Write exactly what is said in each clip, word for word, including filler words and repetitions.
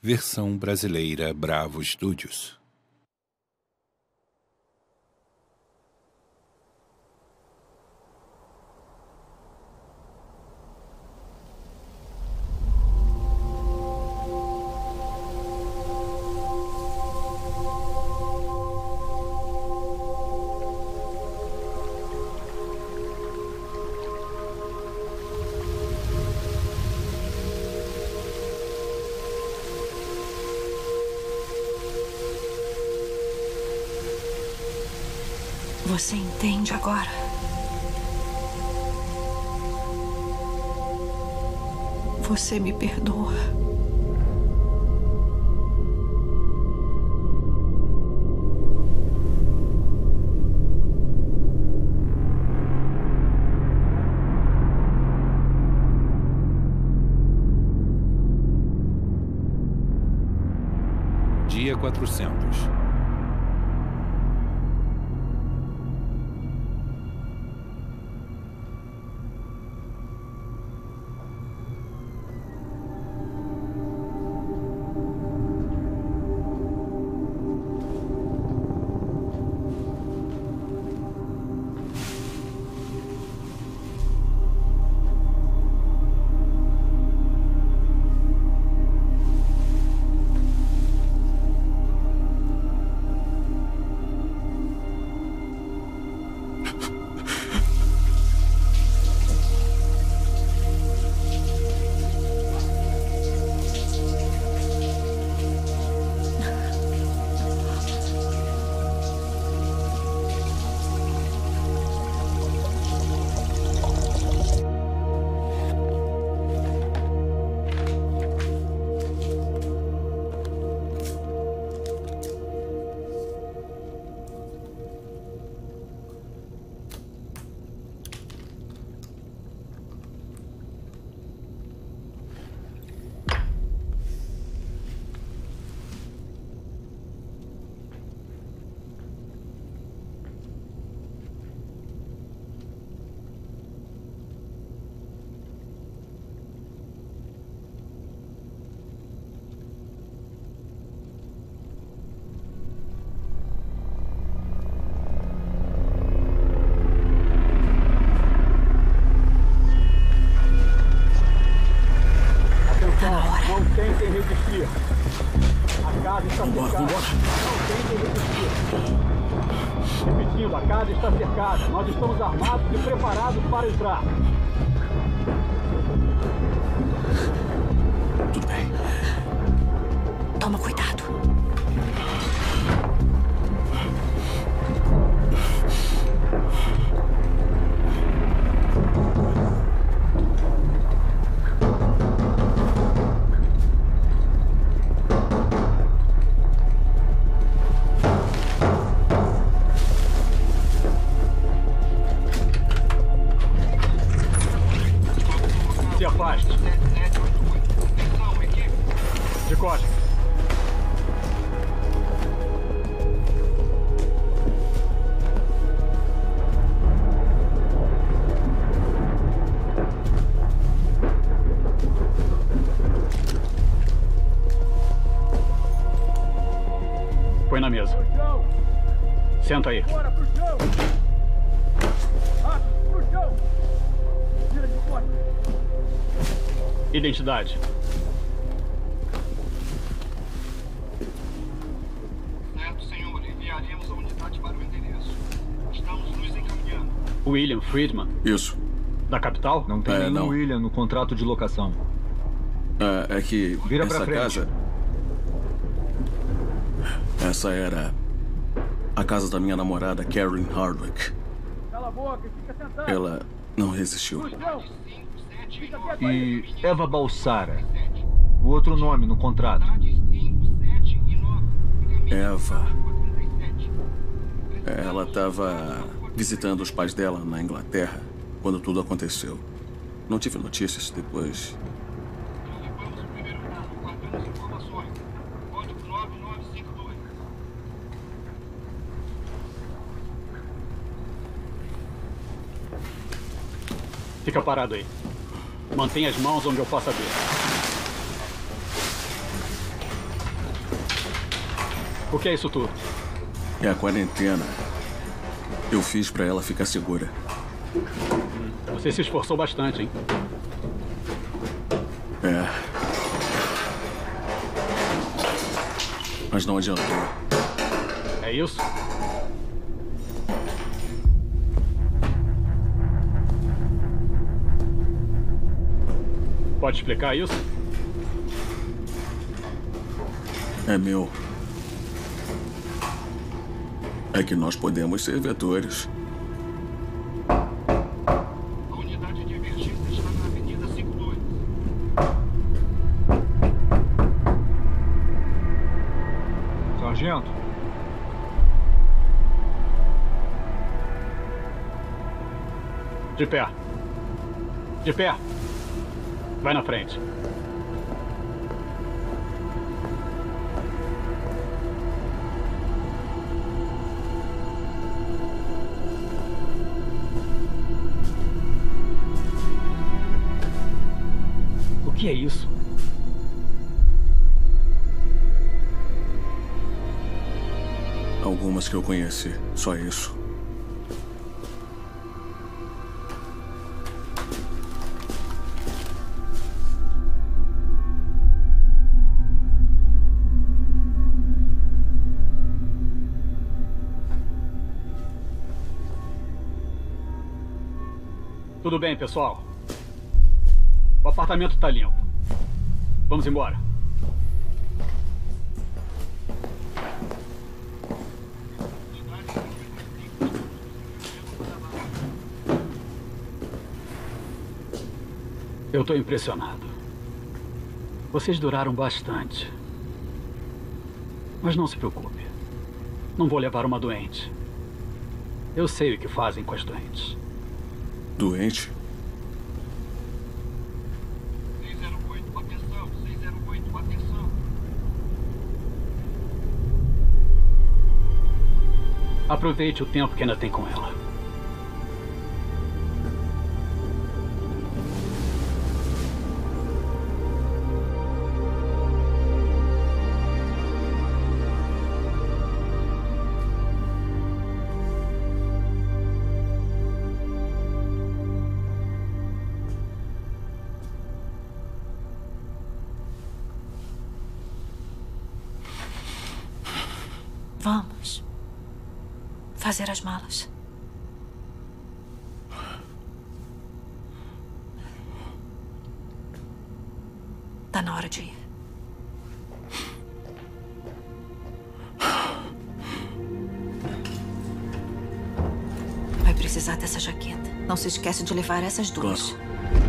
Versão brasileira Bravo Studios. Você entende agora? Você me perdoa. Dia quatrocentos. Não tentem resistir. A casa está vambora, cercada. Vambora. Não tentem resistir. Repetindo, a casa está cercada. Nós estamos armados e preparados para entrar. Tudo bem. Toma cuidado. Se afaste. De costas. Põe na mesa. Senta aí. Bora pro chão! Rápido, pro chão! Tira de fora! Identidade. Certo, senhor. Enviaremos a unidade para o endereço. Estamos nos encaminhando. William Friedman, Isso. da capital? Não tem É, nenhum não. William no contrato de locação. É, é que Vira pra essa frente. casa... Essa era a casa da minha namorada, Karen Hardwick. Cala a boca e fica sentado. Ela não resistiu. Pro chão! Fica quieto E Eva Balsara, o outro nome no contrato. Eva. Ela estava visitando os pais dela na Inglaterra quando tudo aconteceu. Não tive notícias depois. Vamos ao primeiro plano, guardamos informações. Código nove nove cinco dois. Fica parado aí. Mantenha as mãos onde eu possa ver. O que é isso tudo? É a quarentena. Eu fiz pra ela ficar segura. Você se esforçou bastante, hein? É. Mas não adiantou. É isso? Pode explicar isso? É meu. É que nós podemos ser vetores. A unidade de emergência está na Avenida cinquenta e dois. Sargento. De pé. De pé. Vai na frente. O que é isso? Algumas que eu conheci. Só isso. Tudo bem, pessoal. O apartamento está limpo. Vamos embora. Eu estou impressionado. Vocês duraram bastante. Mas não se preocupe. Não vou levar uma doente. Eu sei o que fazem com as doentes. Doente? seis zero oito, atenção, seis zero oito, atenção. Aproveite o tempo que ainda tem com ela. Vamos fazer as malas. Tá na hora de ir. Vai precisar dessa jaqueta. Não se esquece de levar essas duas. Claro.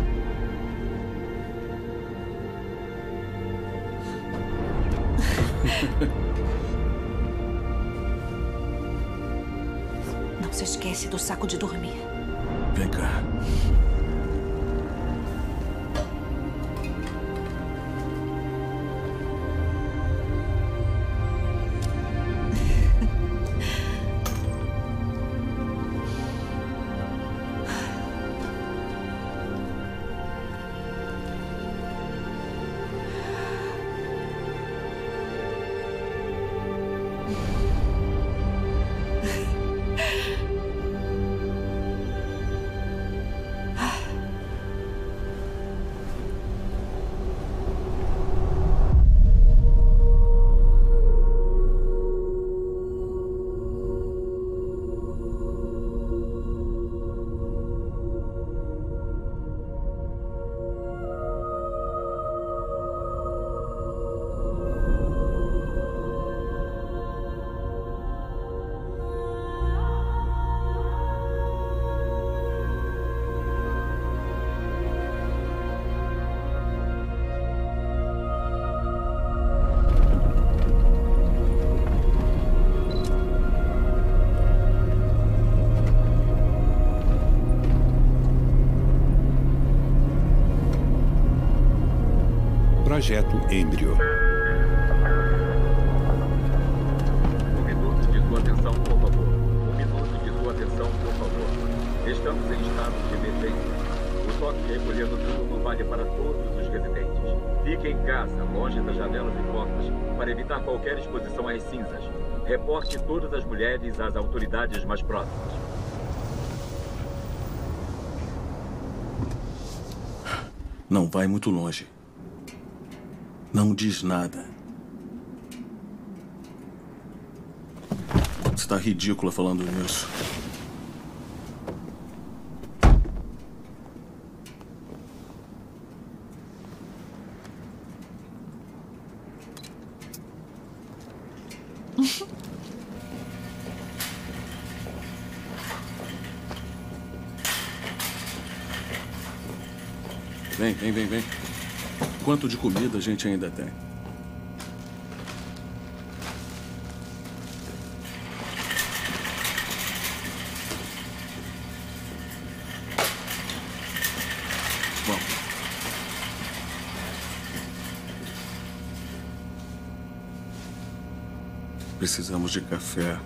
Não se esquece do saco de dormir. Vem cá. Projeto Embrio. Um minuto de sua atenção, por favor. Um minuto de sua atenção, por favor. Estamos em estado de emergência. O toque de recolher noturno vale para todos os residentes. Fiquem em casa. casa, longe das janelas e portas, para evitar qualquer exposição às cinzas. Reporte todas as mulheres às autoridades mais próximas. Não vai muito longe. Não diz nada. Você está ridícula falando nisso. Vem, vem, vem, vem. Quanto de comida a gente ainda tem? Vamos. Precisamos de café.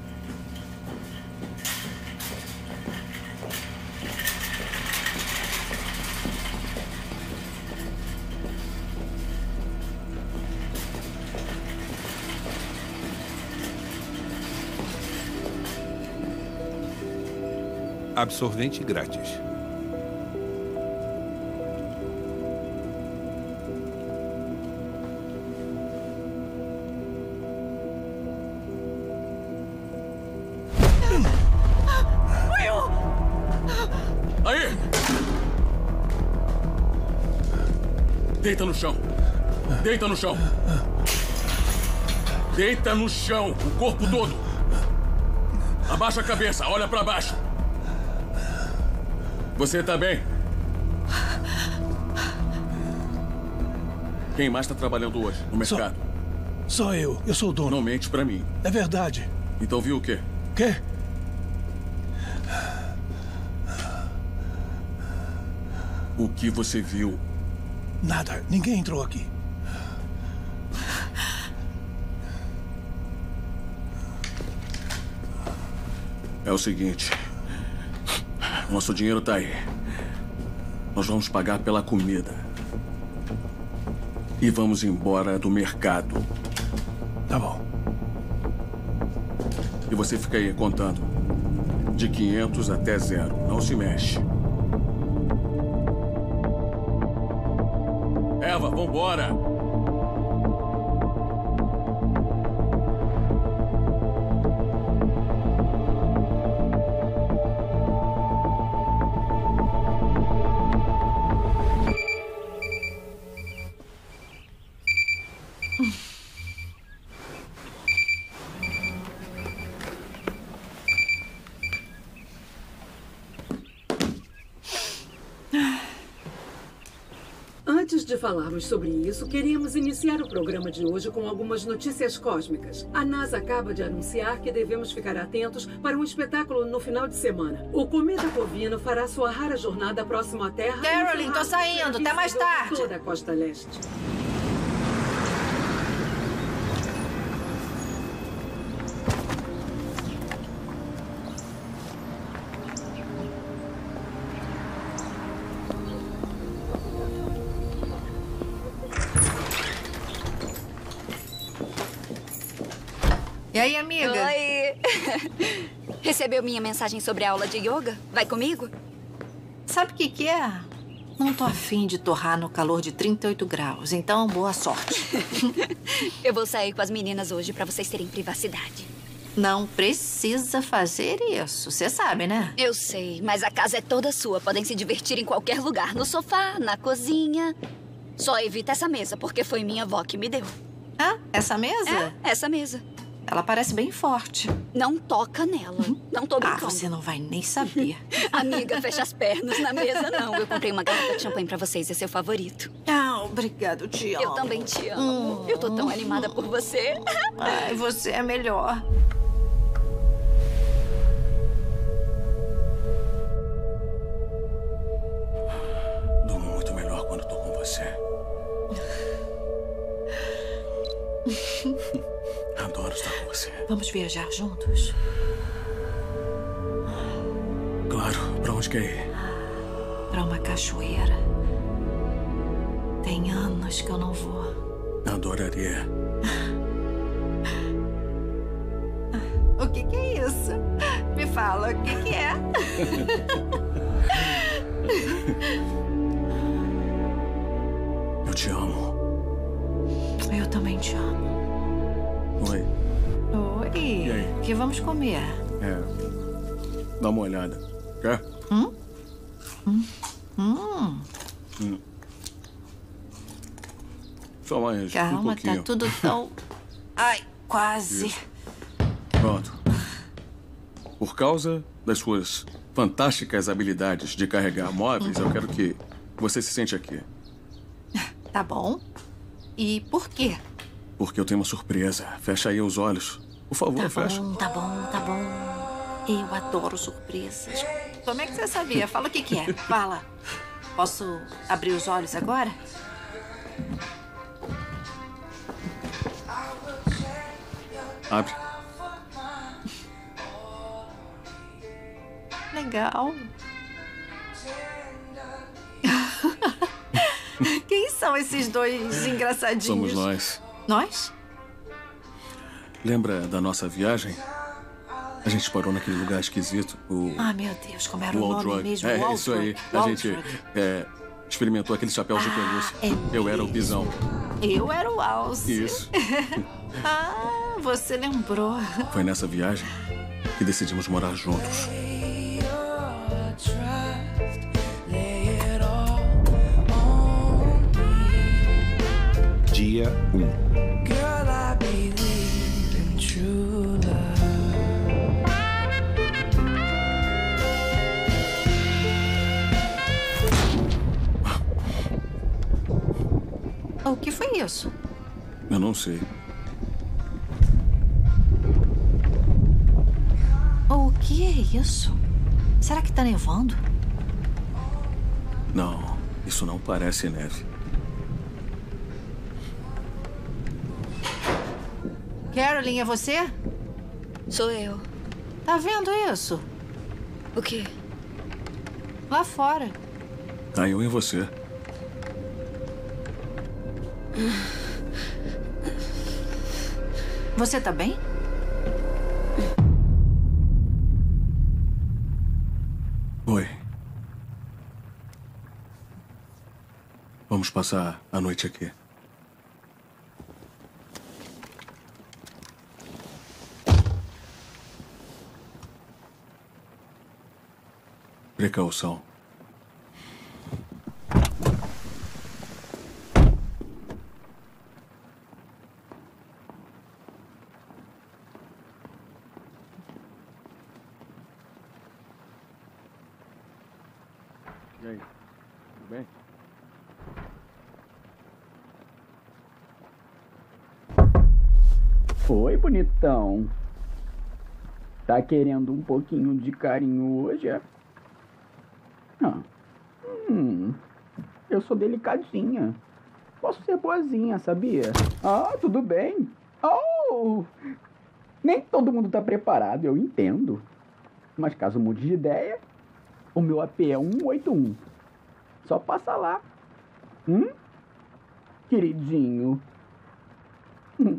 Absorvente grátis. Aí! Deita no chão. Deita no chão. Deita no chão, o corpo todo. Abaixa a cabeça, olha pra baixo. Você tá bem? Quem mais tá trabalhando hoje no mercado? Só, só eu. Eu sou o dono. Não mente pra mim. É verdade. Então viu o quê? Quê? O que você viu? Nada. Ninguém entrou aqui. É o seguinte. Nosso dinheiro tá aí. Nós vamos pagar pela comida. E vamos embora do mercado. Tá bom. E você fica aí contando. De quinhentos até zero. Não se mexe. Eva, vambora! Antes de falarmos sobre isso, queríamos iniciar o programa de hoje com algumas notícias cósmicas. A NASA acaba de anunciar que devemos ficar atentos para um espetáculo no final de semana. O cometa Bovino fará sua rara jornada próximo à Terra. Carolyn, tô saindo. Até mais tarde. Toda a costa leste. E aí, amiga? Oi! Recebeu minha mensagem sobre a aula de yoga? Vai comigo? Sabe o que que é? Não tô afim de torrar no calor de trinta e oito graus, então boa sorte. Eu vou sair com as meninas hoje pra vocês terem privacidade. Não precisa fazer isso, você sabe, né? Eu sei, mas a casa é toda sua. Podem se divertir em qualquer lugar. No sofá, na cozinha. Só evita essa mesa, porque foi minha avó que me deu. Ah, essa mesa? É, essa mesa. Ela parece bem forte. Não toca nela. Não tô brincando. Ah, você não vai nem saber. Amiga, fecha as pernas na mesa, não. Eu comprei uma garrafa de champanhe pra vocês. É seu favorito. Ah, obrigada, eu te amo. Eu também te amo. Hum. Eu tô tão animada por você. Ai, você é melhor. Durmo muito melhor quando tô com você. Adoro estar com você. Vamos viajar juntos? Claro. Pra onde quer ir? Pra uma cachoeira. Tem anos que eu não vou. Adoraria. O que que é isso? Me fala, o que que é? Eu te amo. Eu também te amo. Oi. Oi. E aí? O que vamos comer? É. Dá uma olhada. Quer? Hum? Hum. Hum. Hum. Só mais um Calma, pouquinho. tá tudo tão... Ai, quase. Isso. Pronto. Por causa das suas fantásticas habilidades de carregar móveis, eu quero que você se sente aqui. Tá bom. E por quê? Porque eu tenho uma surpresa. Fecha aí os olhos. Por favor, Tá fecha. bom, tá bom, tá bom. Eu adoro surpresas. Como é que você sabia? Fala o que que é. Fala. Posso abrir os olhos agora? Abre. Legal. Quem são esses dois engraçadinhos? Somos nós. Nós? Lembra da nossa viagem? A gente parou naquele lugar esquisito. O... Ah, meu Deus, como era o Wall nome Drug. mesmo? É, Wall isso aí. Drug. A Wall gente Drug. é, experimentou aqueles chapéus de Ah, pelúcia. é Eu era o mesmo. bisão. Eu era o Alce. Isso. Ah, você lembrou. Foi nessa viagem que decidimos morar juntos. Dia um. O que foi isso? Eu não sei. O que é isso? Será que tá nevando? Não, isso não parece neve. Carolyn, é você? Sou eu. Tá vendo isso? O quê? Lá fora. Tá eu e você. Você tá bem? Oi. Vamos passar a noite aqui. Precaução. E aí, tudo bem? Oi, bonitão. Tá querendo um pouquinho de carinho hoje, é? Ah. Hum. Eu sou delicadinha. Posso ser boazinha, sabia? Ah, tudo bem. Oh! Nem todo mundo tá preparado, eu entendo. Mas caso mude de ideia, o meu A P é um oito um. Só passa lá. Hum? Queridinho. Hum.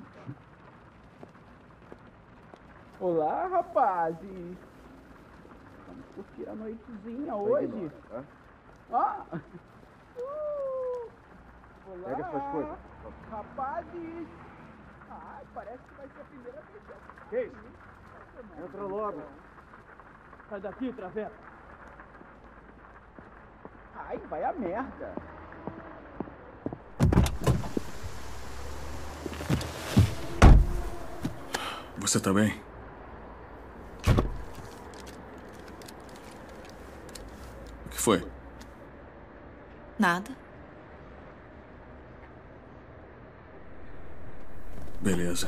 Olá, rapazes. Vamos curtir a noitezinha hoje. Ah! Uh! Olá. Pega suas coisas. Rapazes. Ai, parece que vai ser a primeira vez. Que isso? Entra logo. Sai daqui, Travessa. Ai, vai a merda. Você tá bem? O que foi? Nada. Beleza.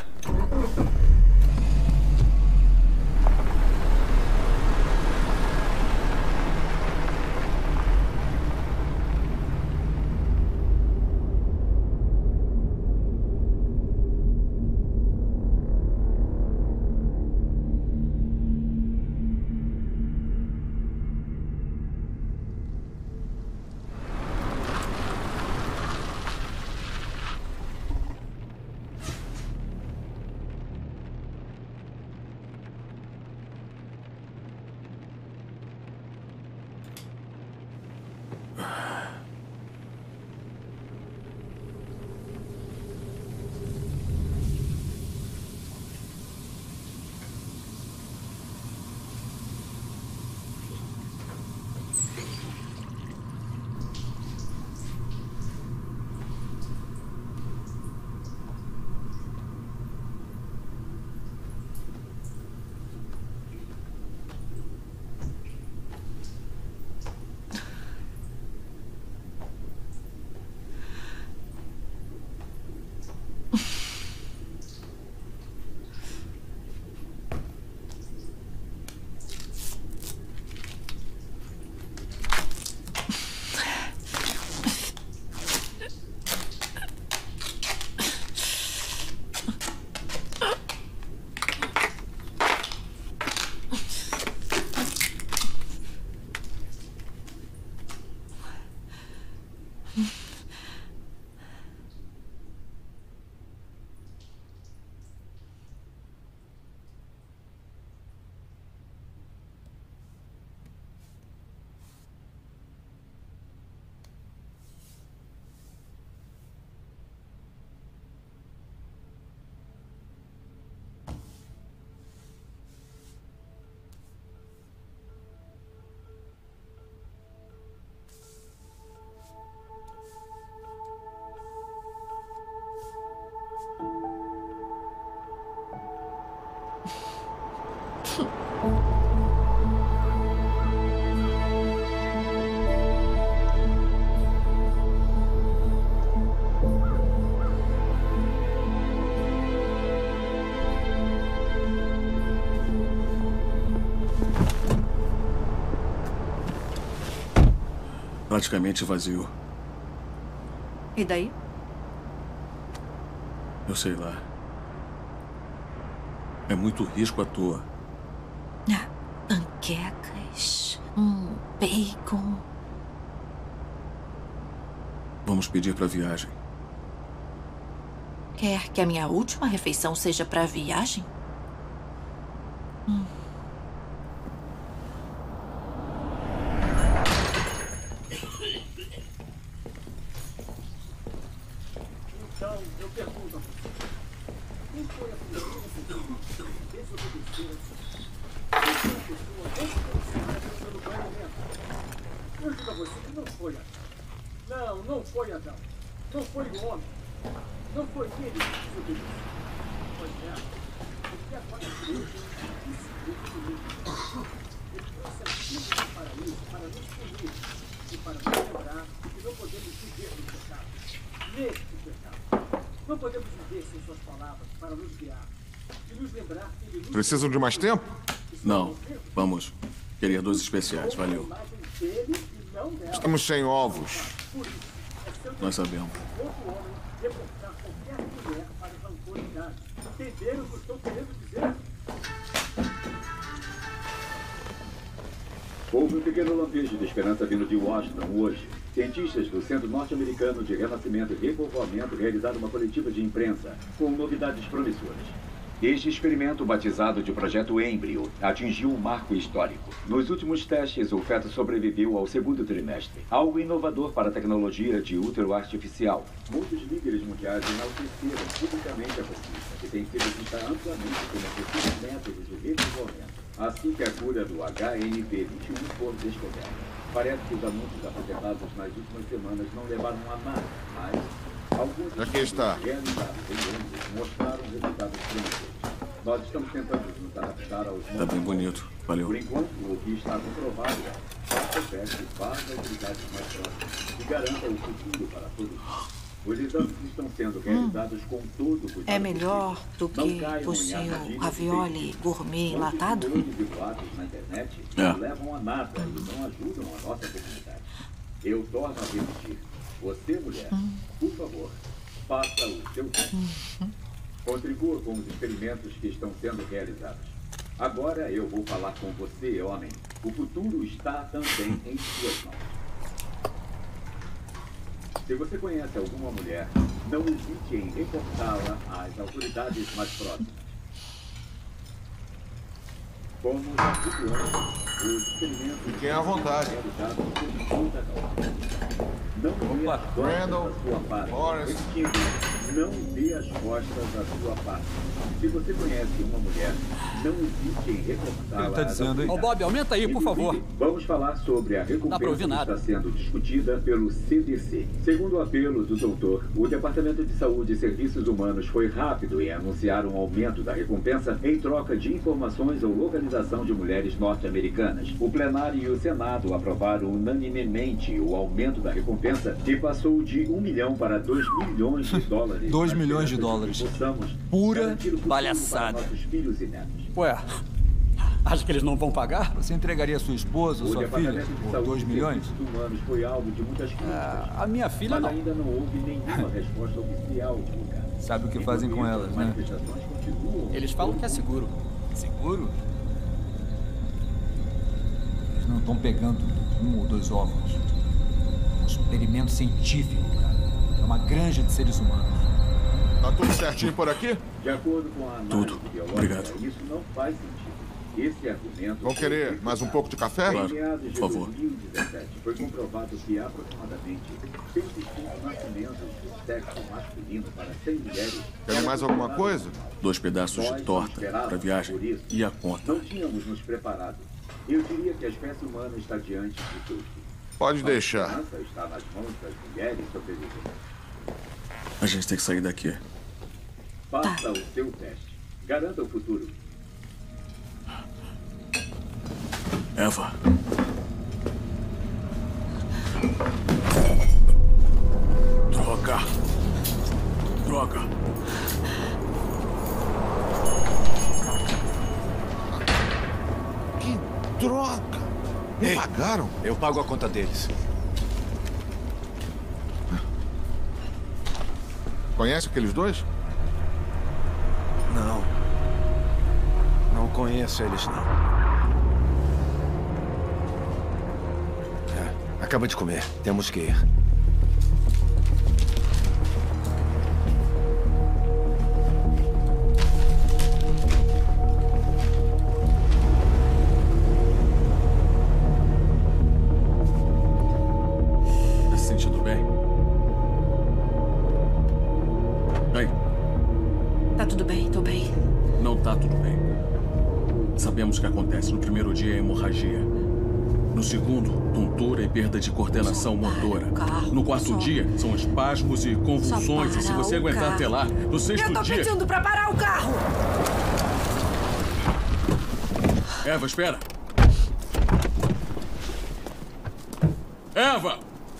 praticamente vazio. E daí? Eu sei lá. É muito risco à toa. Ah, panquecas, um bacon. Vamos pedir para viagem. Quer que a minha última refeição seja para viagem? Hum. Então, eu pergunto a você. Quem foi a primeira pessoa que desobedeceu a uma pessoa responsável pelo banimento? Eu digo a você que não foi Adão. Não, não foi Adão. Não foi o homem. Não foi ele que desobedeceu. Pois é. Porque agora Deus decidiu comigo. Ele trouxe a Bíblia para isso, para nos punir e para nos lembrar que não podemos viver no pecado. Neste pecado. Não podemos viver sem suas palavras para nos guiar. E nos lembrar que ele nos... Precisam de mais tempo? Não. Vamos. Queria dois especiais. Valeu. Estamos sem ovos. Nós sabemos. Outro homem reportar qualquer mulher para a autoridade. Entenderam o que eu estou querendo dizer? Houve um pequeno lampejo de esperança vindo de Washington hoje. Cientistas do Centro Norte-Americano de Renascimento e Repovoamento realizaram uma coletiva de imprensa com novidades promissoras. Este experimento, batizado de Projeto Êmbrio, atingiu um marco histórico. Nos últimos testes, o feto sobreviveu ao segundo trimestre. Algo inovador para a tecnologia de útero artificial. Muitos líderes mundiais enalteceram publicamente a pesquisa, que tem sido vista amplamente como possível método de repovoamento. Assim que a cura do H N V vinte e um for descoberta. Parece que os anúncios apresentados nas últimas semanas não levaram a nada, mas alguns Aqui está. realizados em Londres mostraram resultados promissores. Nós estamos tentando nos adaptar aos Tá bem bonito. Valeu. Por enquanto, o que está comprovado é faça o teste para as autoridades mais próximas e garanta o futuro para todos. Os exames estão sendo realizados hum. com todo o cuidado. É melhor do que o seu ravioli gourmet enlatado? De boatos na internet é. não levam a nada e não ajudam a nossa comunidade. Eu torno a repetir. Você, mulher, hum. por favor, faça o seu teste. Hum. Contribua com os experimentos que estão sendo realizados. Agora eu vou falar com você, homem. O futuro está também em suas mãos. Se você conhece alguma mulher, não hesite em reportá-la às autoridades mais próximas. Como já disse antes, os experimentos... Fiquem à vontade. Não dê as costas Randall, à sua parte. Boris. Não dê as costas à sua parte. Se você conhece uma mulher, não hesite em reportá-la. Ele tá dizendo, hein? Ô, Bob, aumenta aí, por favor. Vamos falar sobre a recompensa que está sendo discutida pelo C D C. Segundo o apelo do doutor, o Departamento de Saúde e Serviços Humanos foi rápido em anunciar um aumento da recompensa em troca de informações ou localização de mulheres norte-americanas. O plenário e o Senado aprovaram unanimemente o aumento da recompensa e passou de um milhão para dois milhões de dólares. Dois milhões de dólares. Pura palhaçada. Ué, acha que eles não vão pagar? Você entregaria sua esposa, sua filha, por dois milhões? Foi alvo de muitas críticas. Ah, a minha filha mas não. ainda não houve nenhuma resposta oficial divulgada. Sabe o que fazem com elas, né? Eles falam que é seguro. Seguro? Eles não estão pegando um ou dois óvulos. É um experimento científico, cara. É uma granja de seres humanos. Tá tudo certinho por aqui? De acordo com a Tudo. Obrigado. Isso não faz sentido. Esse argumento... Vão querer mais um pouco de café? Claro, por favor. Em dois mil e dezessete, foi comprovado que aproximadamente cento e cinco nascimentos de sexo masculino para cem mulheres... Querem mais alguma coisa? Dois pedaços de torta para a viagem e a conta. Não tínhamos nos preparado. Eu diria que a espécie humana está diante de tudo. Pode a deixar. A esperança está nas mãos das mulheres sobreviventes. A gente tem que sair daqui. Faça tá. o seu teste. Garanta o futuro. Eva. Droga. Droga. Que droga. Me Ei, pagaram? Eu pago a conta deles. Conhece aqueles dois? Não. Não conheço eles, não. É, acaba de comer. Temos que ir. Tá se sentindo bem? Ei. Tá tudo bem, tô bem. Não tá tudo bem. Sabemos o que acontece. No primeiro dia é hemorragia. No segundo, tontura e perda de coordenação motora. No quarto dia, são espasmos e convulsões. E se você aguentar até lá, no sexto Eu tô dia... pedindo pra parar o carro! Eva, espera! Eva!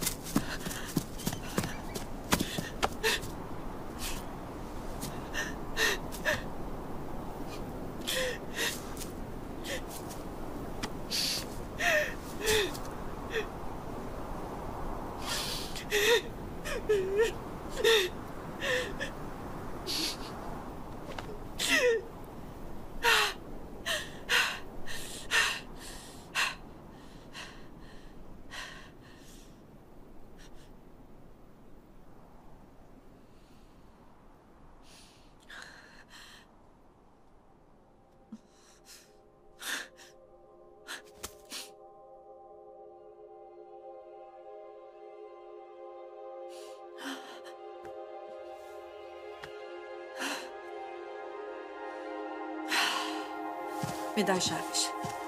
Me dá as chaves.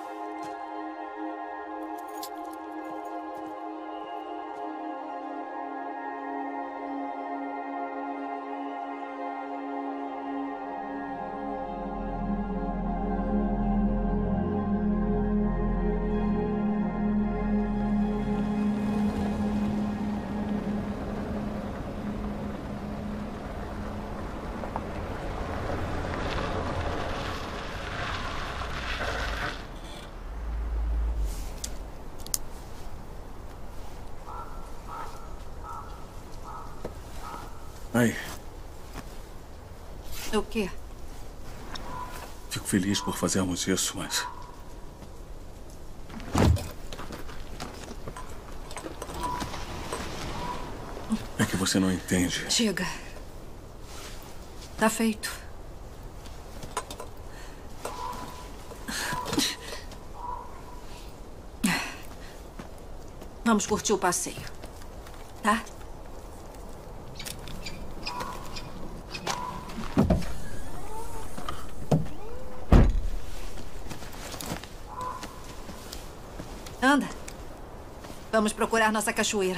Ai, O quê? fico feliz por fazermos isso, mas... É que você não entende. Chega. Tá feito. Vamos curtir o passeio, tá? Anda. Vamos procurar nossa cachoeira.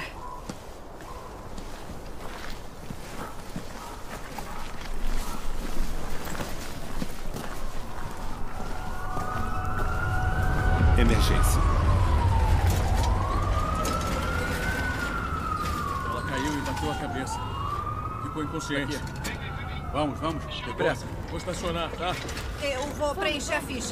Emergência. Ela caiu e bateu a cabeça. Ficou inconsciente. Vamos, vamos. Depressa. Vou estacionar, tá? Eu vou preencher a ficha.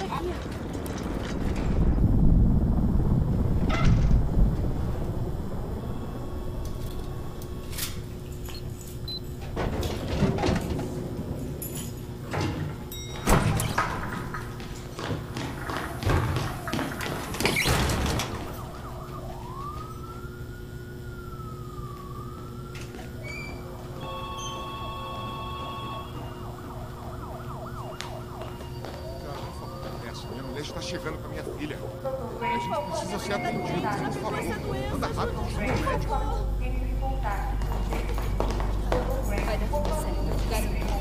Está chegando com a minha filha. A gente precisa ser atendido, por favor. Anda rápido, chama o médico. Vai dar tudo certo, garoto.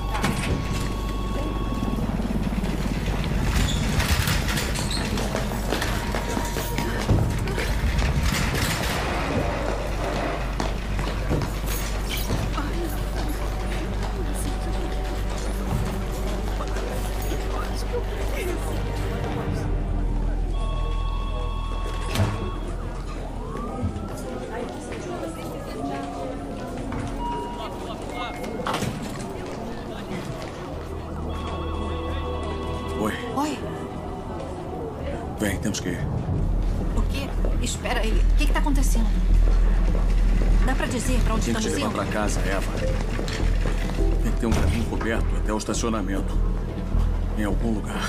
Oi. Oi. Vem, temos que ir. O quê? Espera aí. O que que tá acontecendo? Dá pra dizer pra onde Tem que te estamos levar indo? pra casa, Eva. tem um caminho coberto até o estacionamento. Em algum lugar.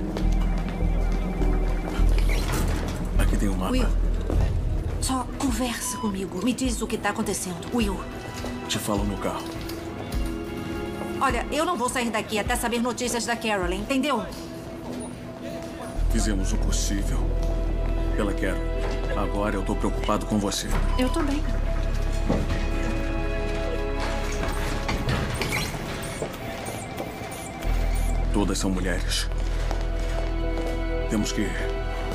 Aqui tem um mapa. Will, só conversa comigo. Me diz o que está acontecendo. Will. Te falo no carro. Olha, eu não vou sair daqui até saber notícias da Carolyn, entendeu? Fizemos o possível pela Carol. Agora eu tô preocupado com você. Eu tô bem. Todas são mulheres. Temos que ir.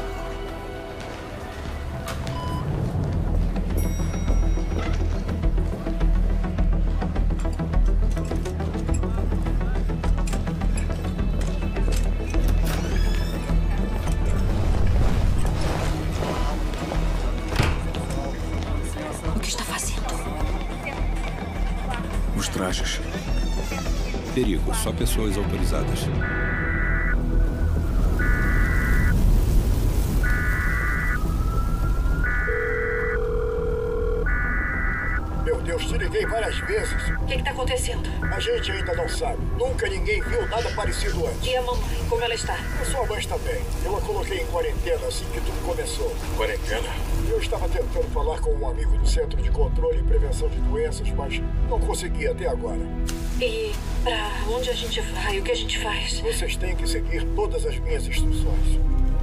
O que está fazendo? Os trajes. Perigo, só pessoas autorizadas. Meu Deus, te liguei várias vezes. O que está acontecendo? A gente ainda não sabe. Nunca ninguém viu nada parecido antes. E a mamãe, como ela está? A sua mãe está bem. Eu a coloquei em quarentena assim que tudo começou. Quarentena? Eu estava tentando falar com um amigo do Centro de Controle e Prevenção de Doenças, mas não consegui até agora. E pra onde a gente vai? O que a gente faz? Vocês têm que seguir todas as minhas instruções.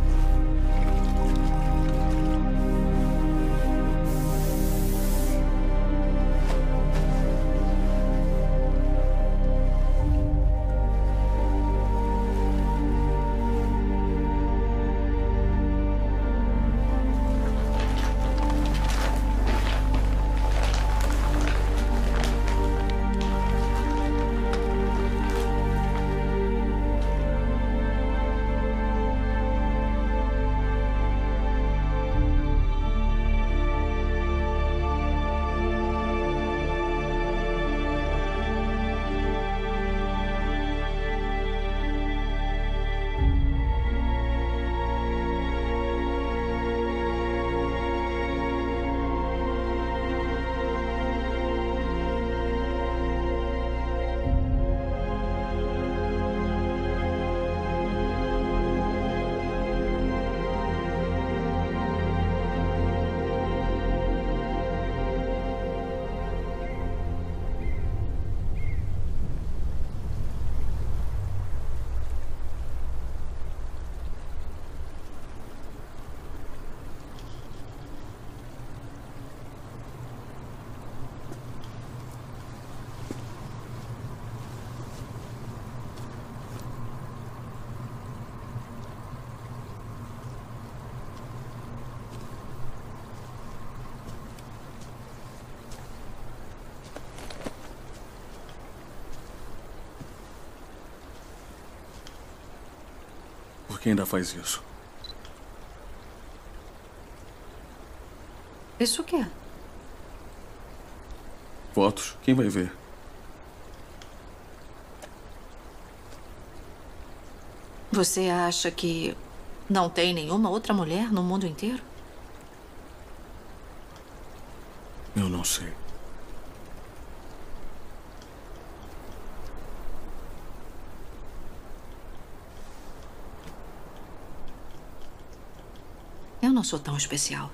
Por que ainda faz isso? Isso o quê? Fotos? Quem vai ver? Você acha que não tem nenhuma outra mulher no mundo inteiro? Eu não sei. Eu não sou tão especial.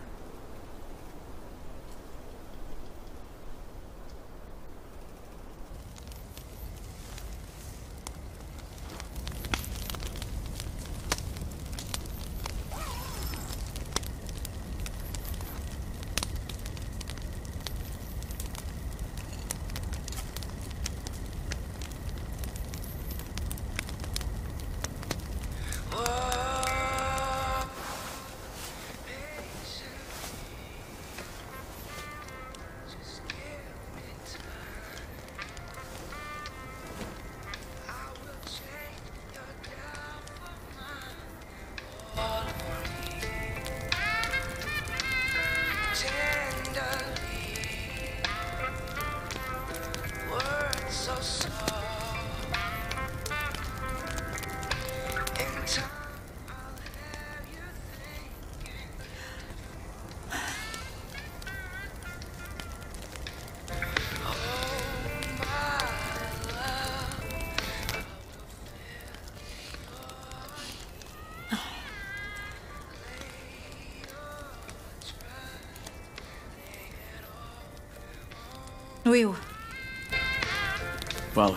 Will. Fala.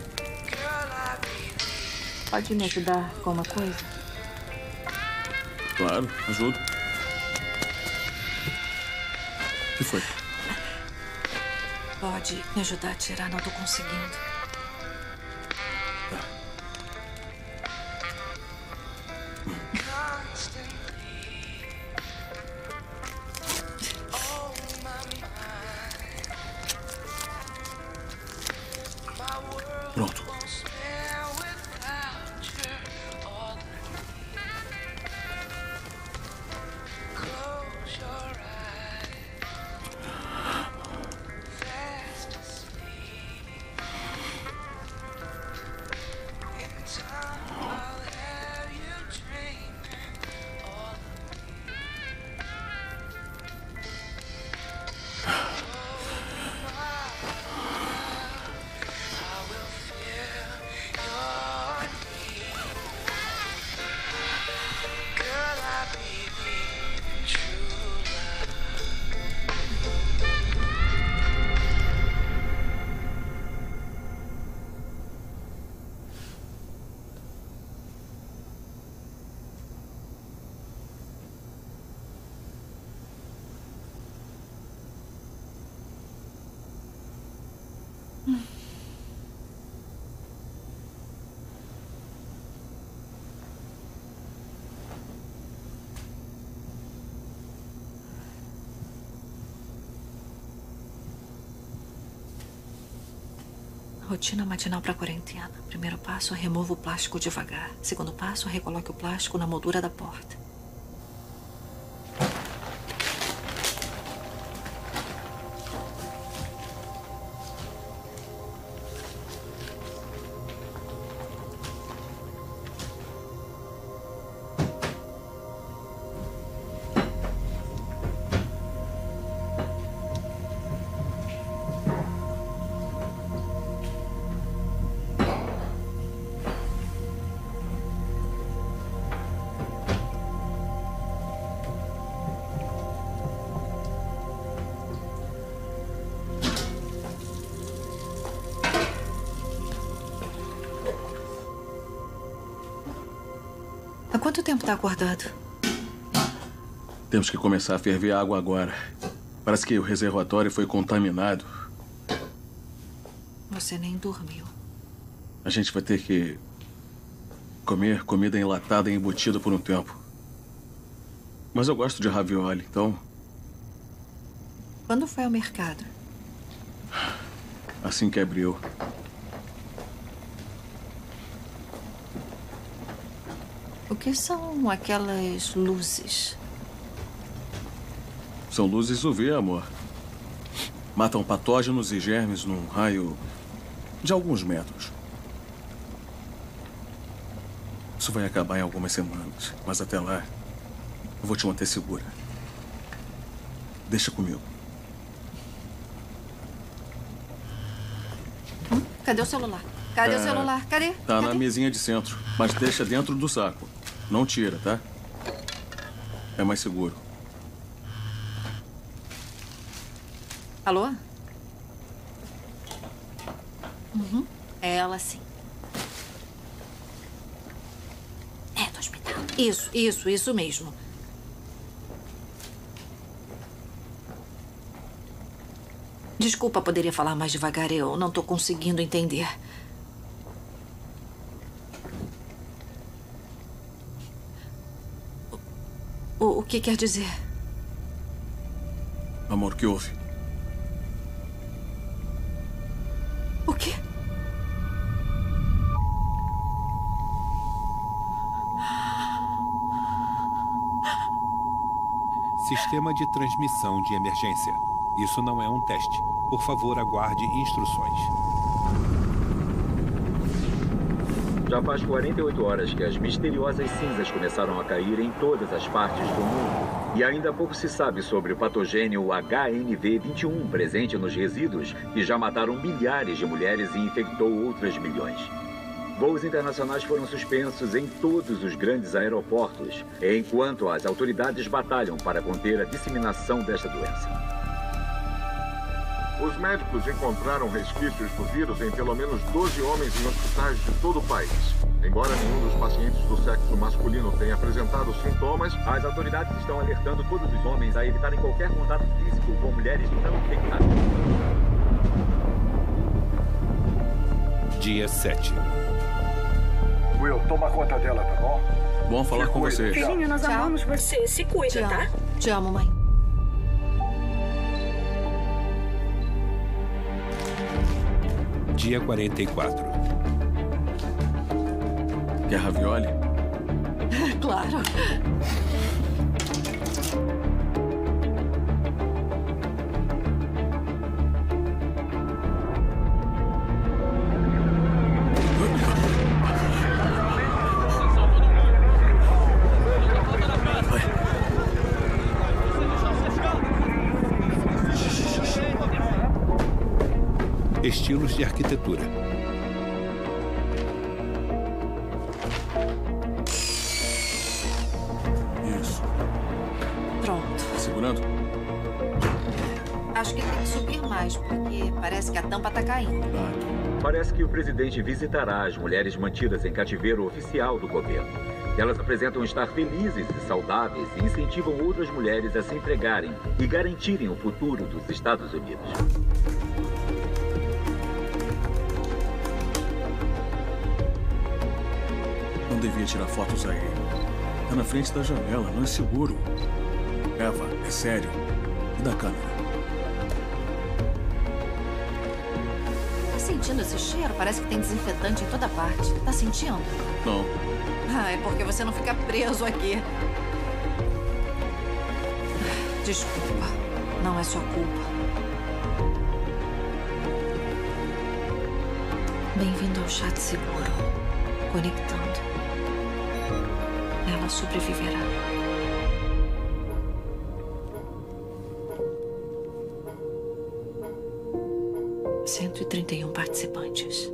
Pode me ajudar com uma coisa? Claro, ajudo. O que foi? Pode me ajudar a tirar? Não tô conseguindo. Tá. Pronto. Rotina matinal para quarentena. Primeiro passo, remova o plástico devagar. Segundo passo, recoloque o plástico na moldura da porta. Há quanto tempo está acordado? Temos que começar a ferver água agora. Parece que o reservatório foi contaminado. Você nem dormiu. A gente vai ter que comer comida enlatada e embutida por um tempo. Mas eu gosto de ravioli, então... Quando foi ao mercado? Assim que abriu. O que são aquelas luzes? São luzes U V, amor. Matam patógenos e germes num raio de alguns metros. Isso vai acabar em algumas semanas, mas até lá eu vou te manter segura. Deixa comigo. Hum? Cadê o celular? Cadê é... o celular? Cadê? Tá Cadê? na mesinha de centro, mas deixa dentro do saco. Não tira, tá? É mais seguro. Alô? Uhum. É ela, sim. É, do hospital. Isso, isso, isso mesmo. Desculpa, poderia falar mais devagar. Eu não tô conseguindo entender. O, o que quer dizer? Amor, o que houve? O quê? Sistema de transmissão de emergência. Isso não é um teste. Por favor, aguarde instruções. Já faz quarenta e oito horas que as misteriosas cinzas começaram a cair em todas as partes do mundo. E ainda pouco se sabe sobre o patogênio H N V vinte e um presente nos resíduos, que já mataram milhares de mulheres e infectou outras milhões. Voos internacionais foram suspensos em todos os grandes aeroportos, enquanto as autoridades batalham para conter a disseminação desta doença. Os médicos encontraram resquícios do vírus em pelo menos doze homens em hospitais de todo o país. Embora nenhum dos pacientes do sexo masculino tenha apresentado sintomas, as autoridades estão alertando todos os homens a evitarem qualquer contato físico com mulheres não infectadas. Dia sete. Will, toma conta dela, tá bom? Bom falar com você. Filhinho, nós Tchau. amamos você. Se cuida, Te tá? amo. Te amo, mãe. Dia quarenta e quatro. Quer ravioli? Claro. Estilos de arquitetura. Isso. Pronto. Segurando? Acho que tem que subir mais, porque parece que a tampa tá caindo. Parece que o presidente visitará as mulheres mantidas em cativeiro oficial do governo. Elas apresentam estar felizes e saudáveis e incentivam outras mulheres a se entregarem e garantirem o futuro dos Estados Unidos. Não devia tirar fotos aí. Tá na frente da janela, não é seguro. Eva, é sério. E da câmera? Tá sentindo esse cheiro? Parece que tem desinfetante em toda parte. Tá sentindo? Não. Ah, é porque você não fica preso aqui. Desculpa. Não é sua culpa. Bem-vindo ao chat seguro. Conectando. Ela sobreviverá. cento e trinta e um participantes.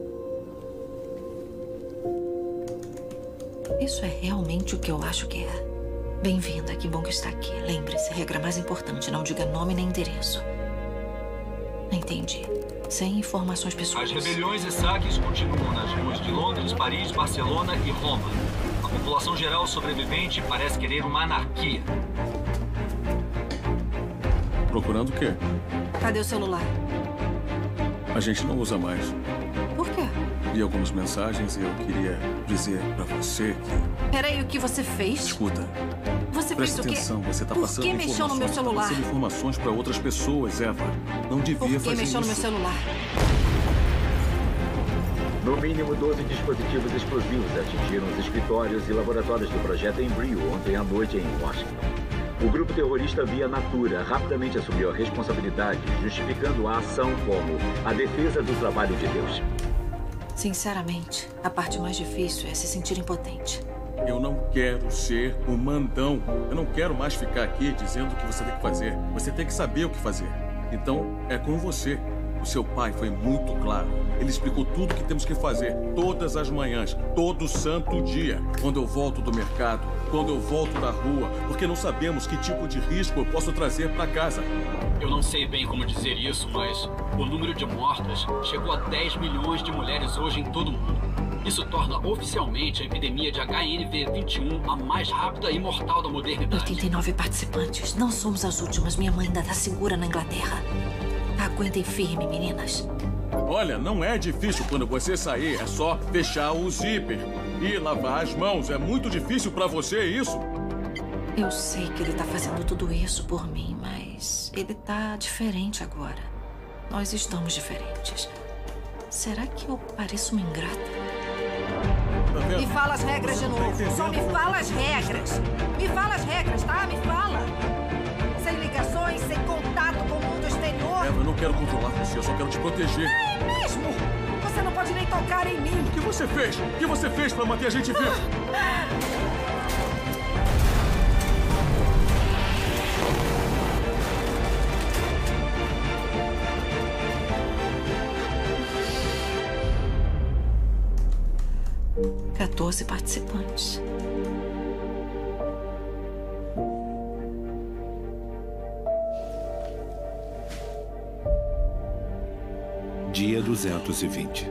Isso é realmente o que eu acho que é. Bem-vinda, que bom que está aqui. Lembre-se, a regra mais importante, não diga nome nem endereço. Entendi. Sem informações pessoais. As rebeliões e saques continuam nas ruas de Londres, Paris, Barcelona e Roma. A população geral sobrevivente parece querer uma anarquia. Procurando o quê? Cadê o celular? A gente não usa mais. Por quê? Vi algumas mensagens e eu queria dizer pra você que... Peraí, o que você fez? Escuta. Você Presta fez o quê? atenção, você tá Por passando que mexeu no meu informações- celular? tá passando informações pra outras pessoas, Eva. Não devia Por que fazer mexeu no meu isso. celular? No mínimo, doze dispositivos explosivos atingiram os escritórios e laboratórios do projeto Embryo ontem à noite em Washington. O grupo terrorista Via Natura rapidamente assumiu a responsabilidade, justificando a ação como a defesa do trabalho de Deus. Sinceramente, a parte mais difícil é se sentir impotente. Eu não quero ser um mandão. Eu não quero mais ficar aqui dizendo o que você tem que fazer. Você tem que saber o que fazer. Então, é com você. O seu pai foi muito claro. Ele explicou tudo o que temos que fazer, todas as manhãs, todo santo dia. Quando eu volto do mercado, quando eu volto da rua, porque não sabemos que tipo de risco eu posso trazer para casa. Eu não sei bem como dizer isso, mas o número de mortas chegou a dez milhões de mulheres hoje em todo o mundo. Isso torna oficialmente a epidemia de H N V vinte e um a mais rápida e mortal da modernidade. oitenta e nove participantes. Não somos as últimas. Minha mãe ainda está segura na Inglaterra. Aguentem firme, meninas. Olha, não é difícil quando você sair. É só fechar o zíper e lavar as mãos. É muito difícil para você isso? Eu sei que ele está fazendo tudo isso por mim, mas ele está diferente agora. Nós estamos diferentes. Será que eu pareço uma ingrata? Me fala as regras de novo. Só me fala as regras. Me fala as regras, tá? Me fala. Sem ligações, sem contato com o mundo exterior. Eva, eu não quero controlar você, eu só quero te proteger. É mesmo? Você não pode nem tocar em mim. O que você fez? O que você fez para manter a gente vivo? quatorze participantes. duzentos e vinte.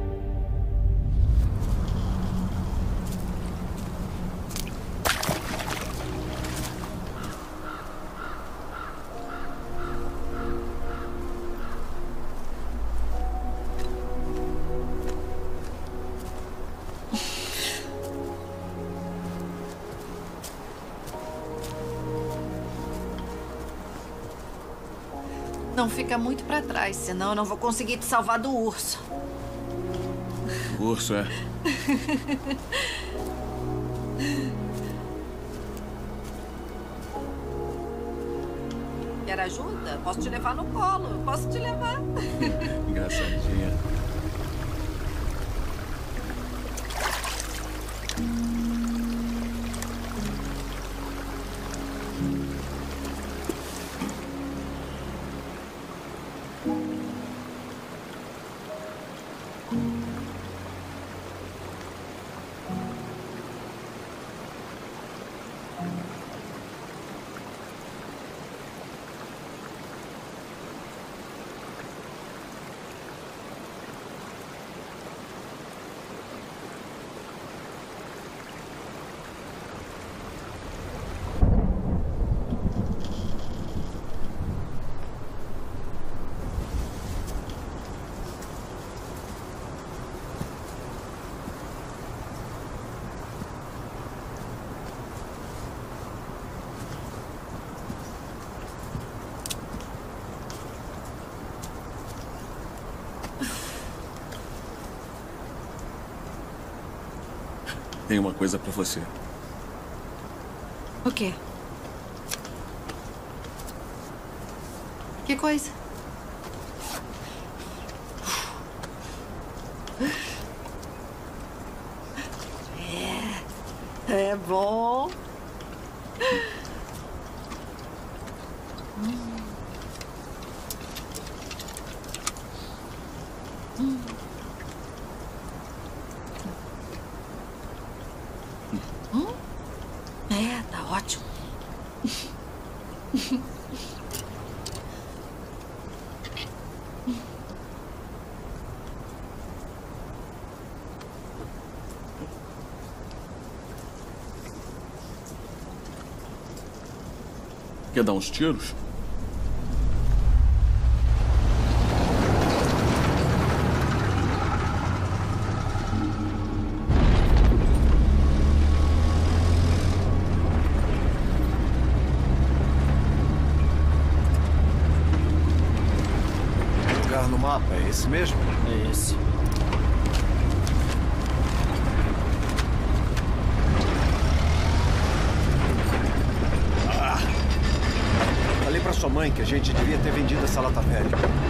Não fica muito pra trás, senão eu não vou conseguir te salvar do urso. O urso, é? Quer ajuda? Posso te levar no colo. Posso te levar. Engraçadinha. Tem uma coisa pra você. O quê? Que coisa? É. É bom. Hum. Hum. Hum? É, tá ótimo. Quer dar uns tiros? Lugar no mapa, é esse mesmo? É esse. Falei pra sua mãe que a gente devia ter vendido essa lata velha.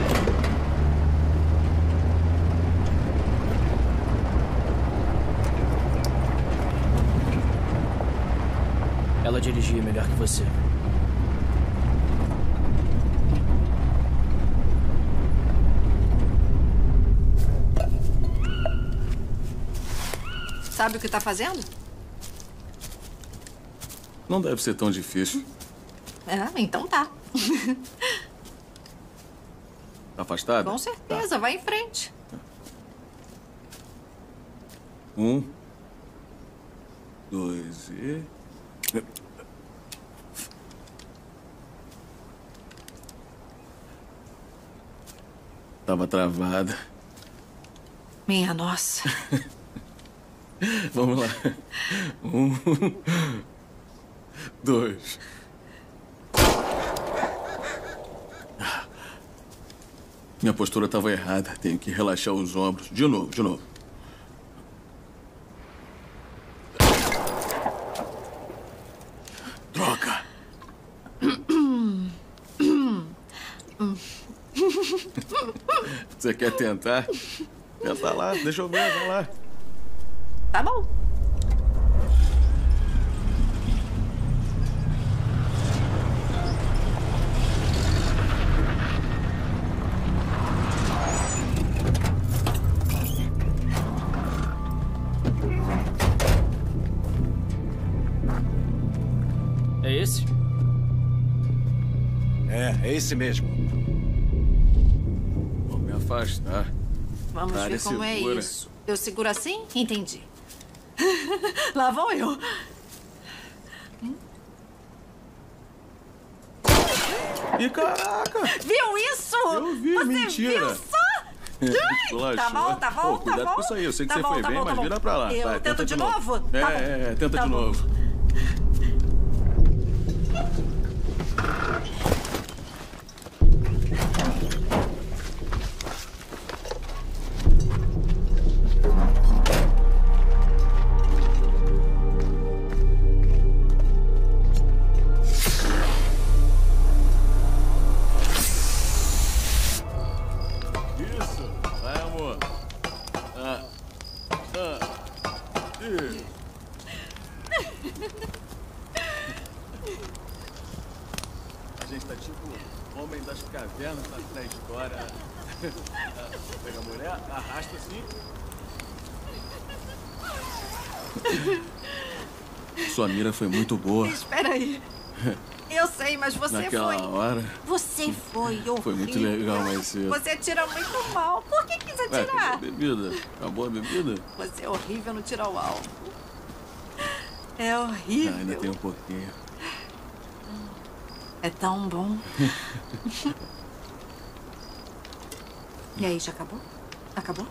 Ela dirigia melhor que você. Sabe o que tá fazendo? Não deve ser tão difícil. É, então tá. Tá afastado? Com certeza, tá. Vai em frente. Um, dois e... Tava travada. Minha nossa. Vamos lá. Um, dois. Minha postura estava errada. Tenho que relaxar os ombros. De novo, de novo. Droga! Você quer tentar? Tenta lá, deixa eu ver, vai lá. Tá bom. É esse? É, é esse mesmo. Vou me afastar. Vamos Pare, ver como segura. é isso. Eu seguro assim? Entendi. Lá vou eu. Ih, caraca! Viu isso? Eu vi, Você mentira. viu só? Ai, Tá bom, tá bom, Pô, tá cuidado bom. com isso aí. Eu sei que Tá você bom, foi tá bem, bom, tá mas bom. vira pra lá. Eu Vai, tento tenta de de novo. novo? É, Tá bom. é, tenta Tá de bom. novo. Isso. Vai, amor. Ah. Ah. Ih. A gente tá tipo homem das cavernas na pré-história. Pega a mulher, arrasta assim. Sua mira foi muito boa. Espera aí. Eu sei, mas você Naquela foi... hora. Você foi horrível. Foi muito legal, mas eu... Você atira muito mal. Por que quis Ué, atirar? bebida. Acabou a bebida? Você é horrível no tiro ao alvo. É horrível. Ah, ainda tem um pouquinho. É tão bom. E aí, já acabou? Acabou?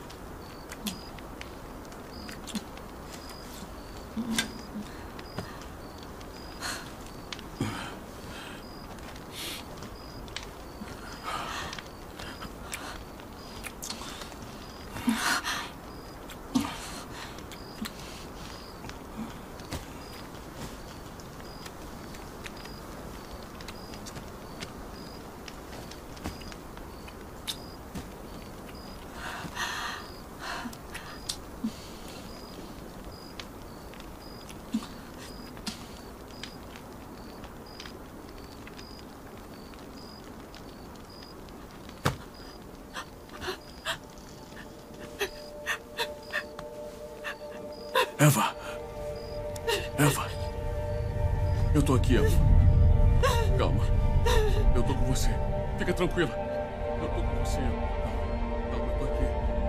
Eva! Eva! Eu tô aqui, Eva. Calma. Eu tô com você. Fica tranquila. Eu tô com você. Calma, eu tô aqui.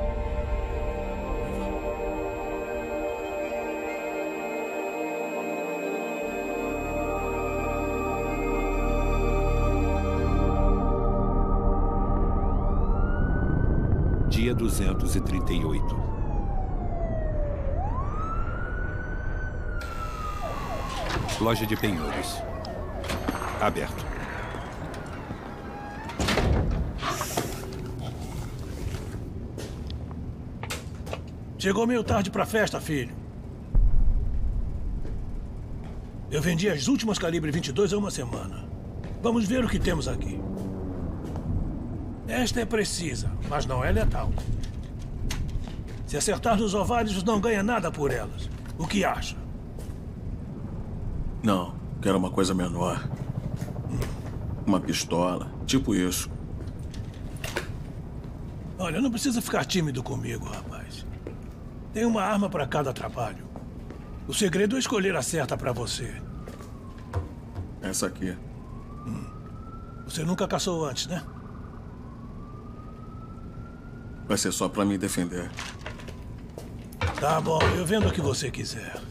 Dia duzentos e trinta e oito. Loja de penhores. Aberto. Chegou meio tarde pra festa, filho. Eu vendi as últimas calibre vinte e dois há uma semana. Vamos ver o que temos aqui. Esta é precisa, mas não é letal. Se acertar nos ovários, não ganha nada por elas. O que acha? Não, quero uma coisa menor. Uma pistola, tipo isso. Olha, não precisa ficar tímido comigo, rapaz. Tem uma arma para cada trabalho. O segredo é escolher a certa para você. Essa aqui. Hum. Você nunca caçou antes, né? Vai ser só para me defender. Tá bom, eu vendo o que você quiser.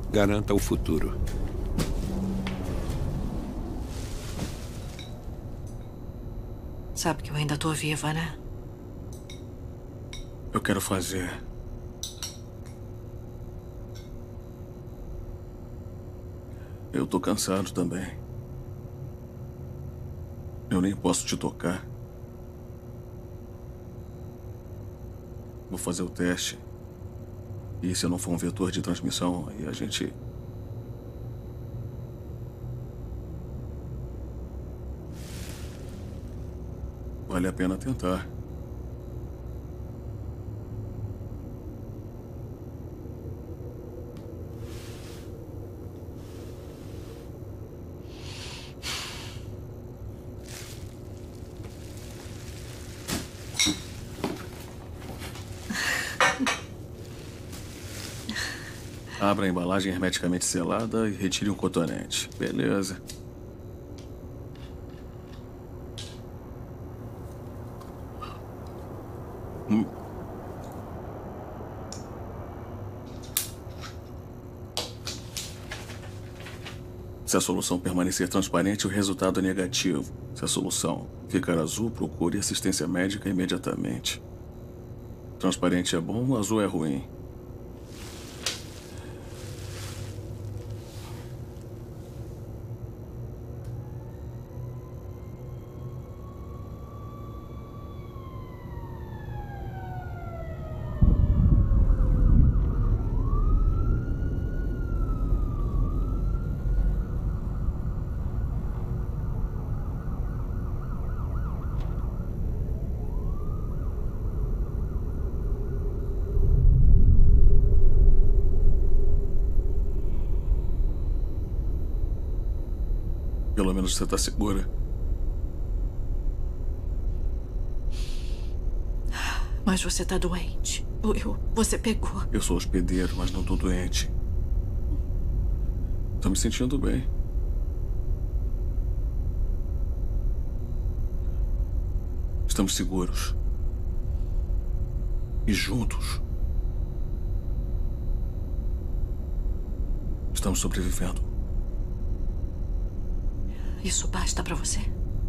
Garanta o futuro. Sabe que eu ainda tô viva, né? Eu quero fazer. Eu tô cansado também. Eu nem posso te tocar. Vou fazer o teste. E se não for um vetor de transmissão, aí a gente... Vale a pena tentar. Abra a embalagem hermeticamente selada e retire um cotonete. Beleza. Hum. Se a solução permanecer transparente, o resultado é negativo. Se a solução ficar azul, procure assistência médica imediatamente. Transparente é bom, azul é ruim. Pelo menos você está segura. Mas você está doente. Eu, você pegou. Eu sou hospedeiro, mas não estou doente. Estou me sentindo bem. Estamos seguros. E juntos. Estamos sobrevivendo. Isso basta para você?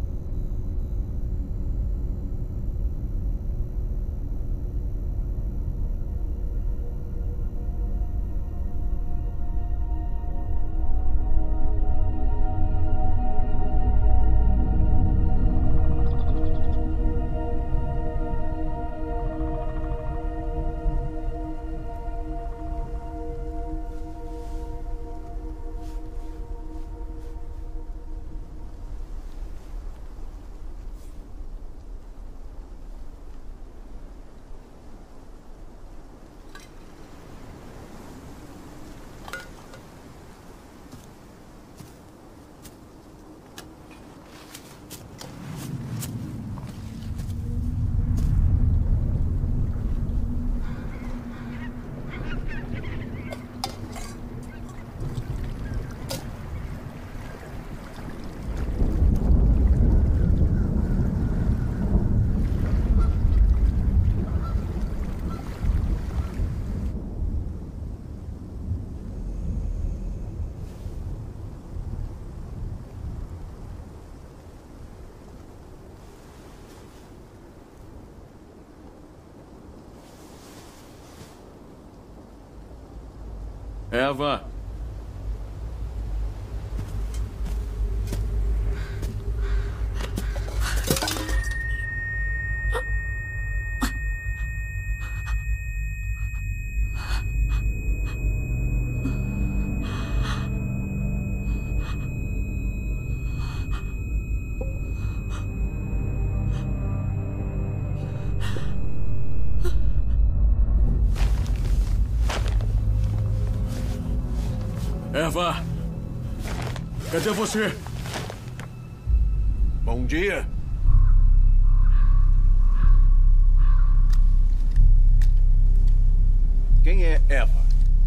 Eva! Eva! Cadê você? Bom dia. Quem é Eva?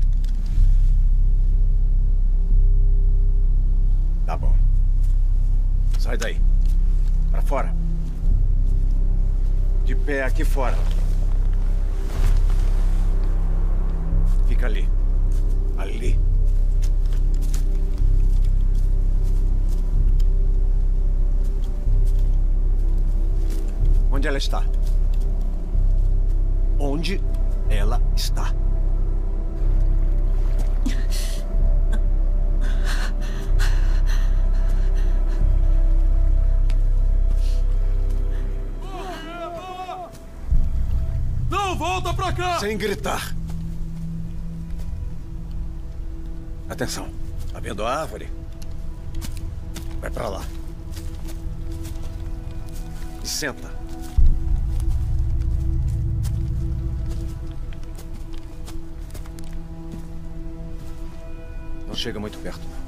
Tá bom. Sai daí. Pra fora. De pé aqui fora. Fica ali. Ali. Onde ela está? Onde ela está? Não, volta pra cá! Sem gritar. Atenção. Tá vendo a árvore? Vai pra lá. E senta. Não chega muito perto, não.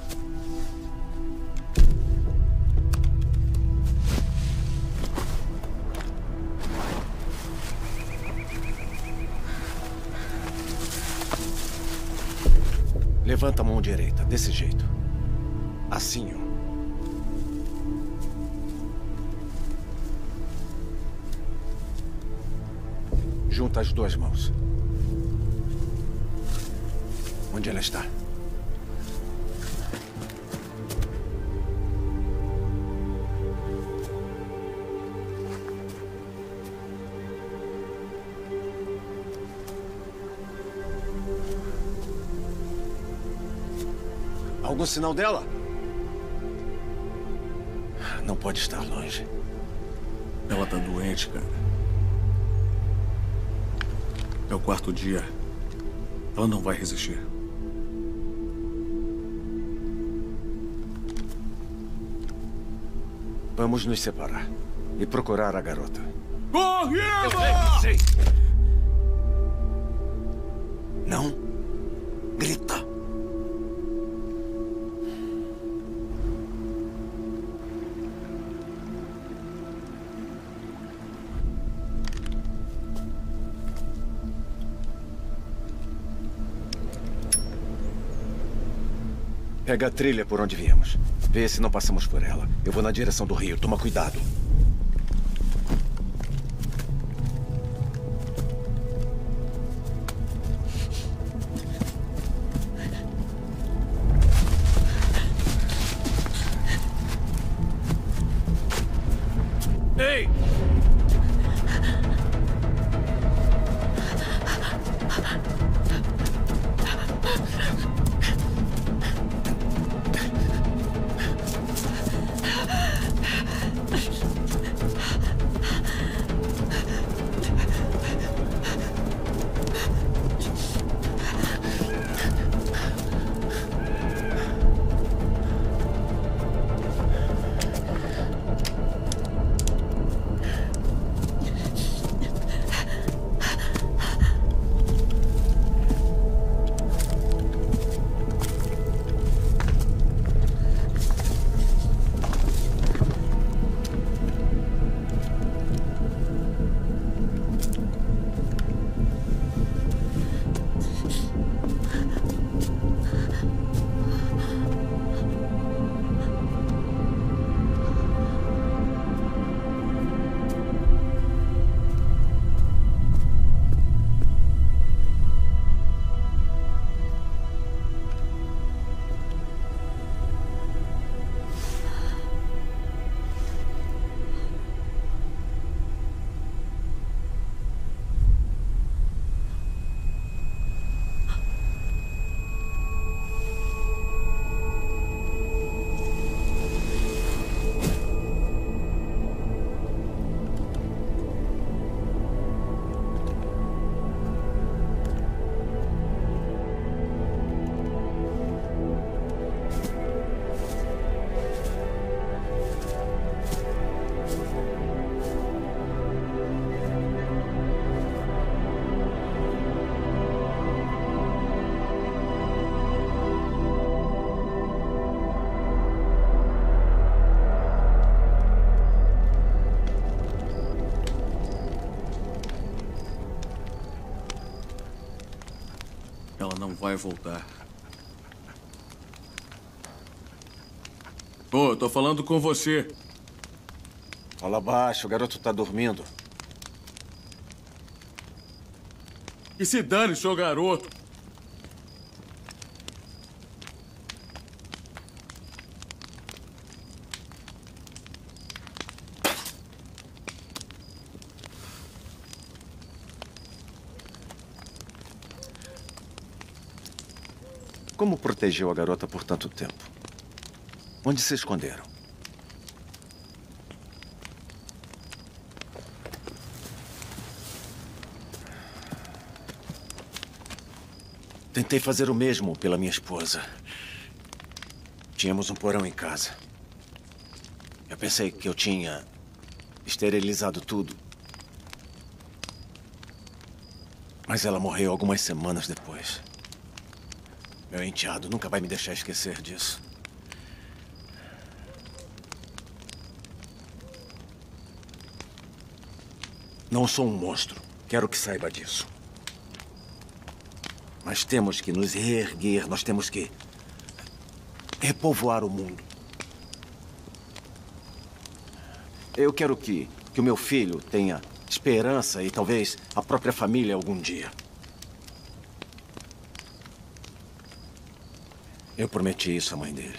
Levanta a mão direita, desse jeito. Assim, ó. Junta as duas mãos. Onde ela está? Algum sinal dela? Não pode estar longe. Ela tá doente, cara. É o quarto dia. Ela não vai resistir. Vamos nos separar e procurar a garota. Corre, Eva! Sei. Não grita. Pega a trilha por onde viemos. Vê se não passamos por ela. Eu vou na direção do rio. Toma cuidado. Ei! Ela não vai voltar. Ô, oh, tô falando com você. Fala baixo, o garoto tá dormindo. Que se dane, seu garoto. Como protegeu a garota por tanto tempo? Onde se esconderam? Tentei fazer o mesmo pela minha esposa. Tínhamos um porão em casa. Eu pensei que eu tinha esterilizado tudo. Mas ela morreu algumas semanas depois. Meu enteado nunca vai me deixar esquecer disso. Não sou um monstro. Quero que saiba disso. Mas temos que nos reerguer. Nós temos que repovoar o mundo. Eu quero que, que o meu filho tenha esperança e talvez a própria família algum dia. Eu prometi isso à mãe dele.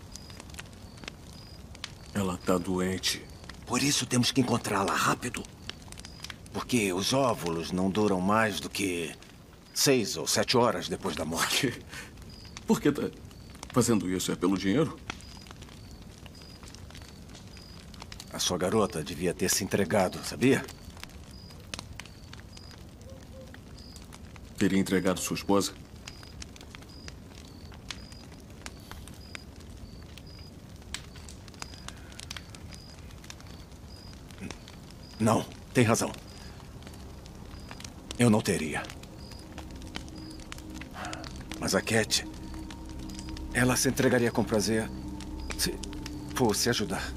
Ela tá doente. Por isso temos que encontrá-la rápido. Porque os óvulos não duram mais do que seis ou sete horas depois da morte. Por que tá fazendo isso? É pelo dinheiro? A sua garota devia ter se entregado, sabia? Teria entregado sua esposa? Não, tem razão. Eu não teria. Mas a Cat, ela se entregaria com prazer se fosse ajudar.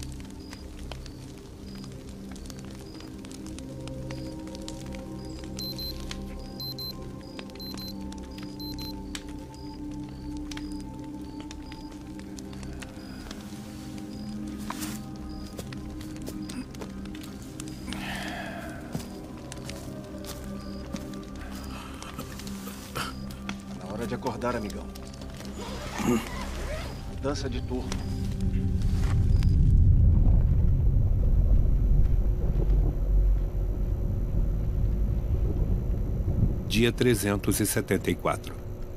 de acordar, amigão. Dança de turno. Dia trezentos e setenta e quatro.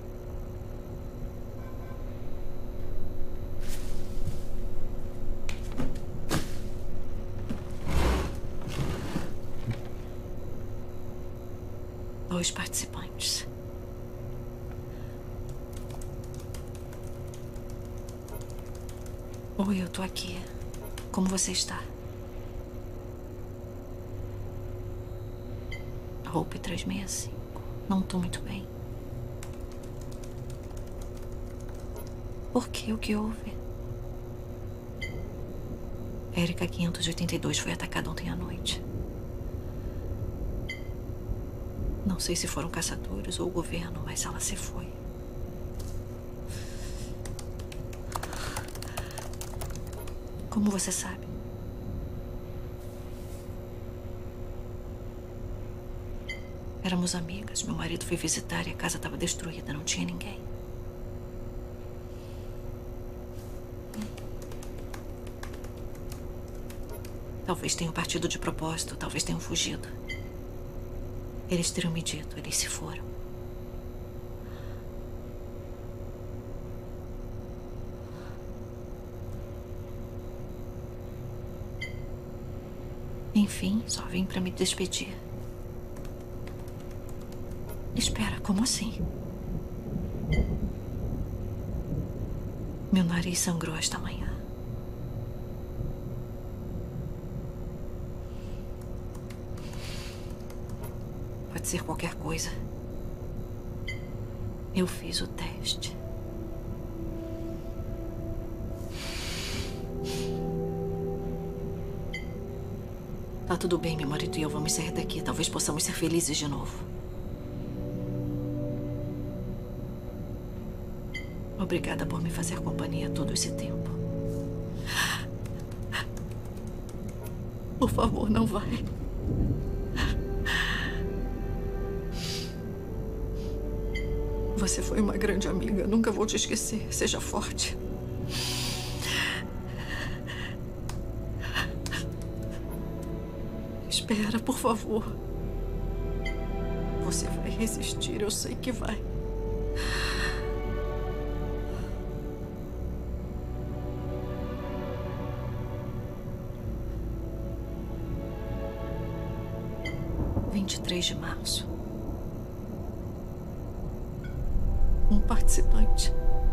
Dois participantes. Oi, eu tô aqui. Como você está? Hope trezentos e sessenta e cinco. Não tô muito bem. Por que? O que houve? Erika quinhentos e oitenta e dois foi atacada ontem à noite. Não sei se foram caçadores ou o governo, mas ela se foi. Como você sabe? Éramos amigas. Meu marido foi visitar e a casa estava destruída. Não tinha ninguém. Talvez tenham partido de propósito. Talvez tenham fugido. Eles teriam me dito. Eles se foram. Enfim, só vim para me despedir. Espera, como assim? Meu nariz sangrou esta manhã. Pode ser qualquer coisa. Eu fiz o teste. Tá tudo bem, meu marido e eu vamos sair daqui. Talvez possamos ser felizes de novo. Obrigada por me fazer companhia todo esse tempo. Por favor, não vai. Você foi uma grande amiga. Nunca vou te esquecer. Seja forte. Espera, por favor. Você vai resistir, eu sei que vai. vinte e três de março. Um participante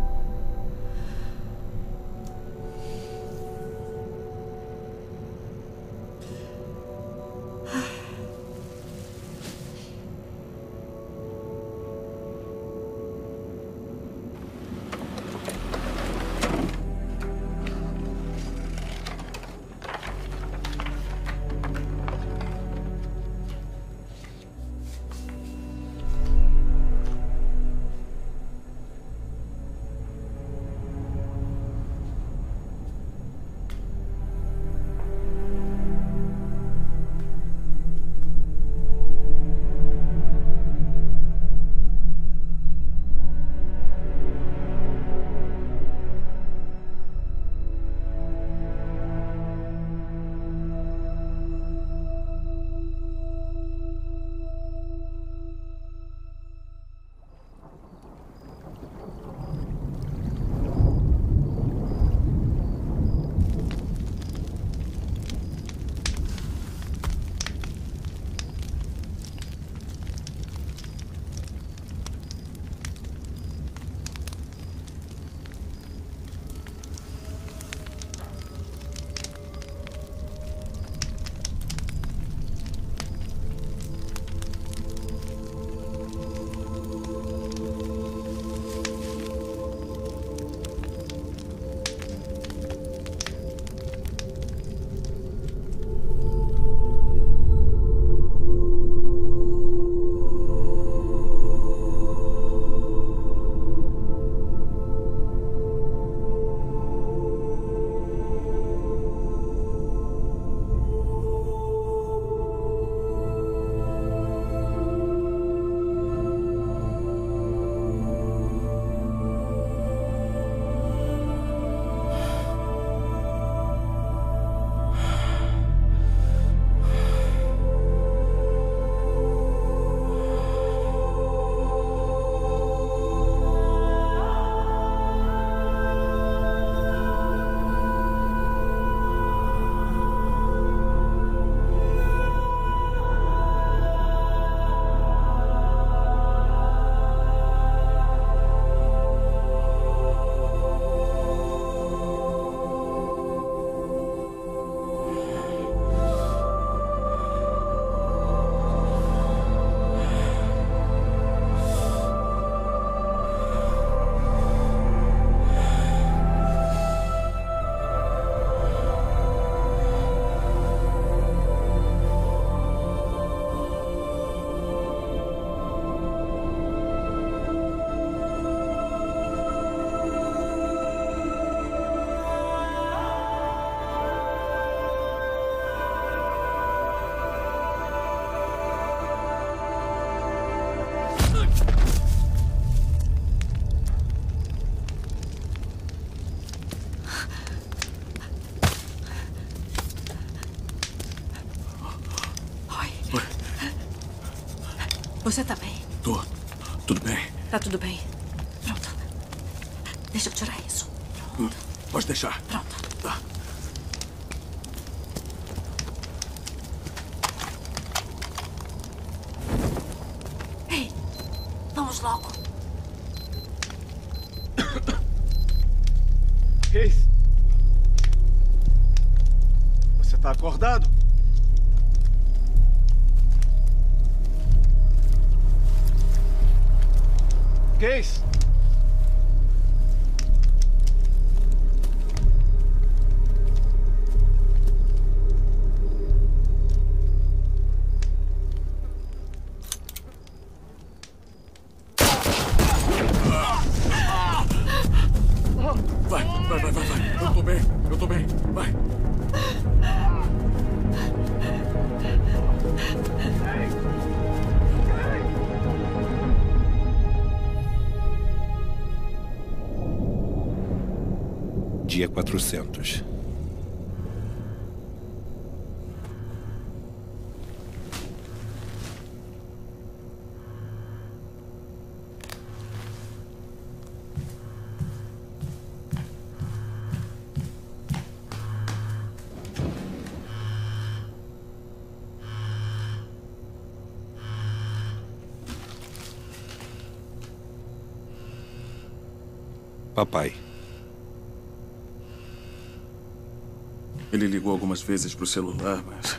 Você tá bem? Tô. Tudo bem. Tá tudo bem. Pronto. Deixa eu tirar isso. Pronto. Pode deixar. Pronto. Tá. Ei, vamos logo. Case? Você tá acordado? Case? Vai, vai, vai, vai, vai. Eu tô bem, eu tô bem. Vai. Dia quatrocentos. Papai. Ele ligou algumas vezes pro celular, mas...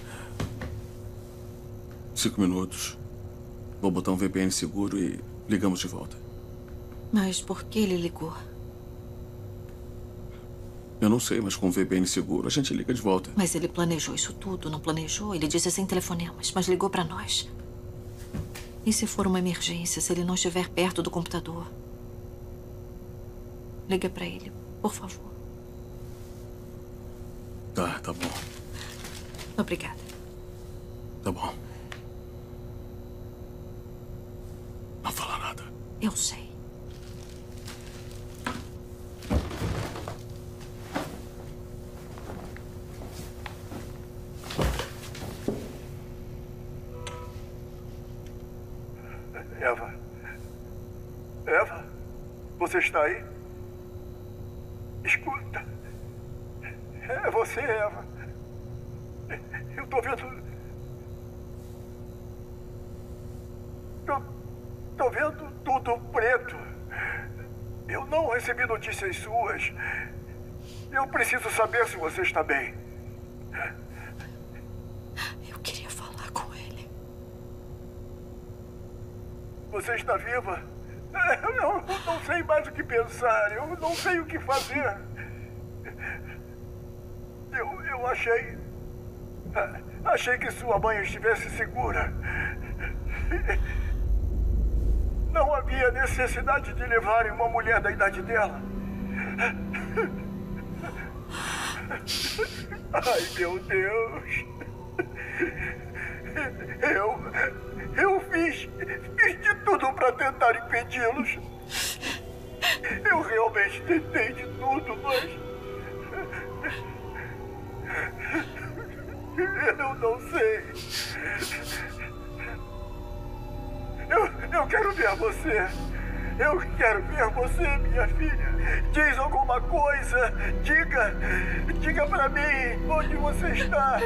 Cinco minutos. Vou botar um V P N seguro e ligamos de volta. Mas por que ele ligou? Eu não sei, mas com o V P N seguro a gente liga de volta. Mas ele planejou isso tudo, não planejou? Ele disse sem telefonemas, mas ligou pra nós. E se for uma emergência, se ele não estiver perto do computador? Liga pra ele, por favor. Tá, tá bom. Obrigada. Tá bom. Não fala nada. Eu sei. Eva. Eva? Você está aí? Escuta. É você, Eva. Eu tô vendo... Eu tô vendo tudo preto. Eu não recebi notícias suas. Eu preciso saber se você está bem. Eu queria falar com ele. Você está viva? Eu não sei mais o que pensar. Eu não sei o que fazer. Eu, eu achei... Achei que sua mãe estivesse segura. Não havia necessidade de levarem uma mulher da idade dela. Ai, meu Deus. Eu... Eu fiz... Fiz de tudo para tentar impedi-los. Eu realmente tentei de tudo, mas... Eu não sei. Eu, eu quero ver você. Eu quero ver você, minha filha. Diz alguma coisa. Diga. Diga pra mim onde você está.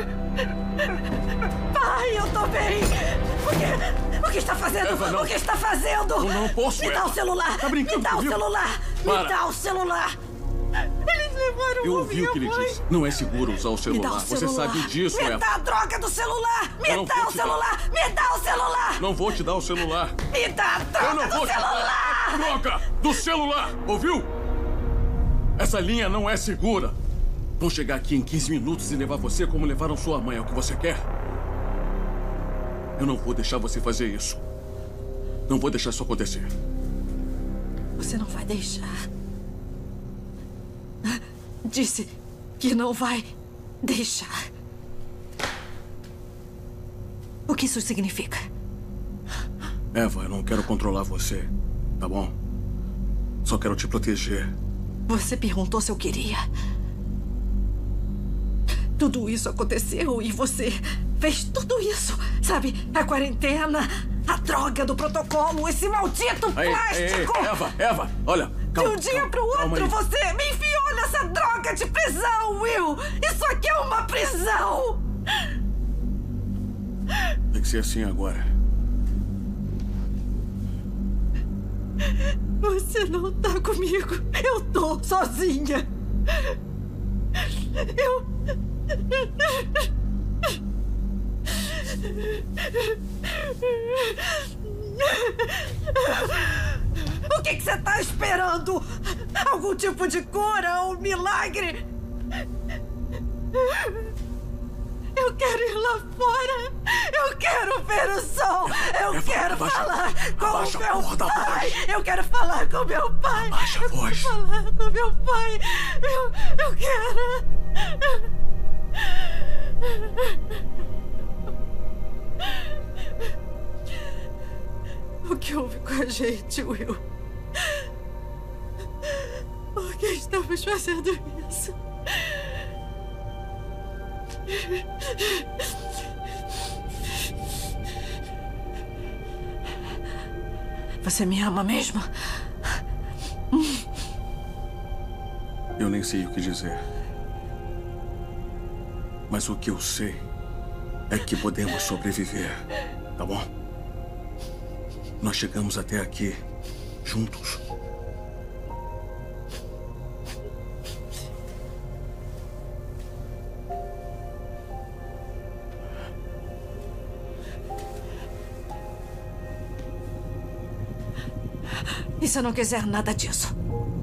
Pai, eu tô bem. O que, o que está fazendo? Eva, não. O que está fazendo? Eu não posso, Me dá Eva. o celular. Tá brincando Me dá comigo? o celular. Para. Me dá o celular. Eles levaram Eu o ouvi o que ele mãe. disse. Não é seguro usar o Me dá celular. o Você celular. sabe disso, Me Eva. dá a droga do celular. Me Eu não dá vou o te dar. celular. Me dá o celular. Não vou te dar o celular. Me dá a droga Eu não do vou te celular. dar a droga do celular. Ouviu? Essa linha não é segura. Vão chegar aqui em quinze minutos e levar você como levaram sua mãe. É o que você quer? Eu não vou deixar você fazer isso. Não vou deixar isso acontecer. Você não vai deixar. Disse que não vai deixar. O que isso significa? Eva, eu não quero controlar você, tá bom? Só quero te proteger. Você perguntou se eu queria. Tudo isso aconteceu e você fez tudo isso. Sabe, a quarentena, a droga do protocolo, esse maldito Ei, plástico. ei, ei, Eva, Eva, olha. Calma, De um dia calma, pro calma outro, aí. você me enfiou nessa droga de prisão, Will! Isso aqui é uma prisão! Tem que ser assim agora. Você não tá comigo. Eu tô sozinha. Eu... O que que você tá esperando? Algum tipo de cura ou milagre? Eu quero ir lá fora. Eu quero ver o sol. Eu Eva, quero abaixa- falar com abaixa o a meu porra da pai. voz. Eu quero falar com meu pai. Abaixa a eu voz. quero falar com meu pai. Eu, eu quero. O que houve com a gente, Will? Por que estamos fazendo isso? Você me ama mesmo? Eu nem sei o que dizer. Mas o que eu sei é que podemos sobreviver, tá bom? Nós chegamos até aqui juntos. E se eu não quiser nada disso?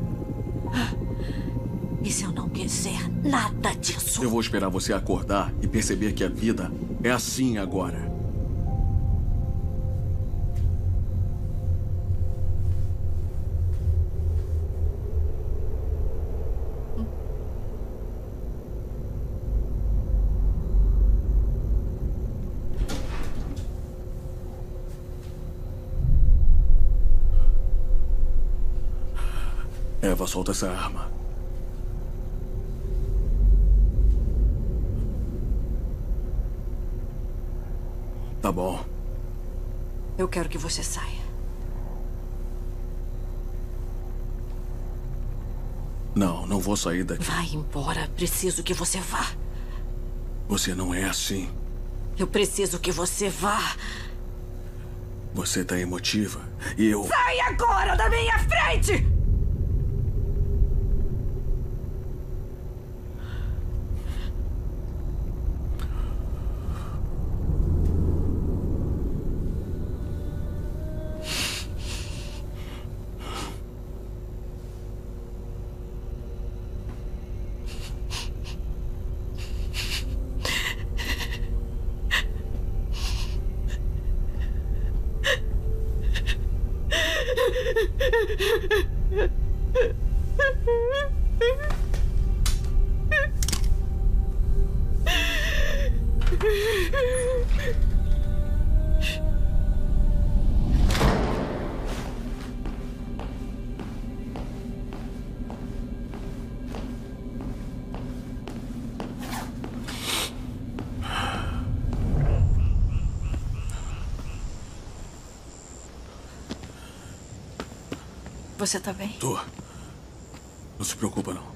E se eu não quiser nada disso? Eu vou esperar você acordar e perceber que a vida é assim agora. Eva, solta essa arma. Tá bom. Eu quero que você saia. Não, não vou sair daqui. Vai embora. Preciso que você vá. Você não é assim. Eu preciso que você vá. Você tá emotiva e eu... Sai agora da minha frente! Você tá bem? Tô. Não se preocupa, não.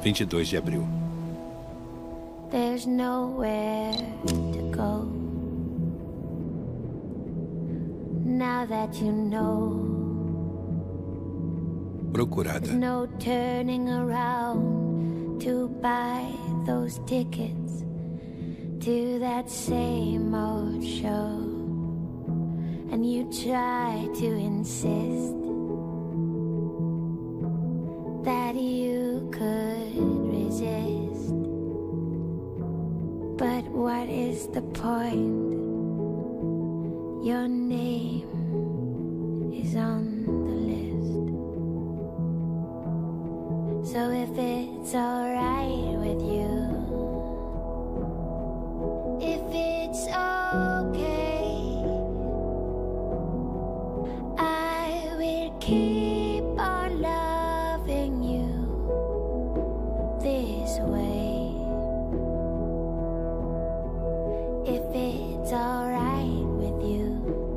vinte e dois de abril. There's nowhere to go. Now that you know. Procurada. There's no turning around to buy those tickets to that same old show. And you try to insist that you could resist. But what is the point? Your name is on the list. So if it's alright with you, if it's okay, I will keep on loving you this way. If it's alright with you,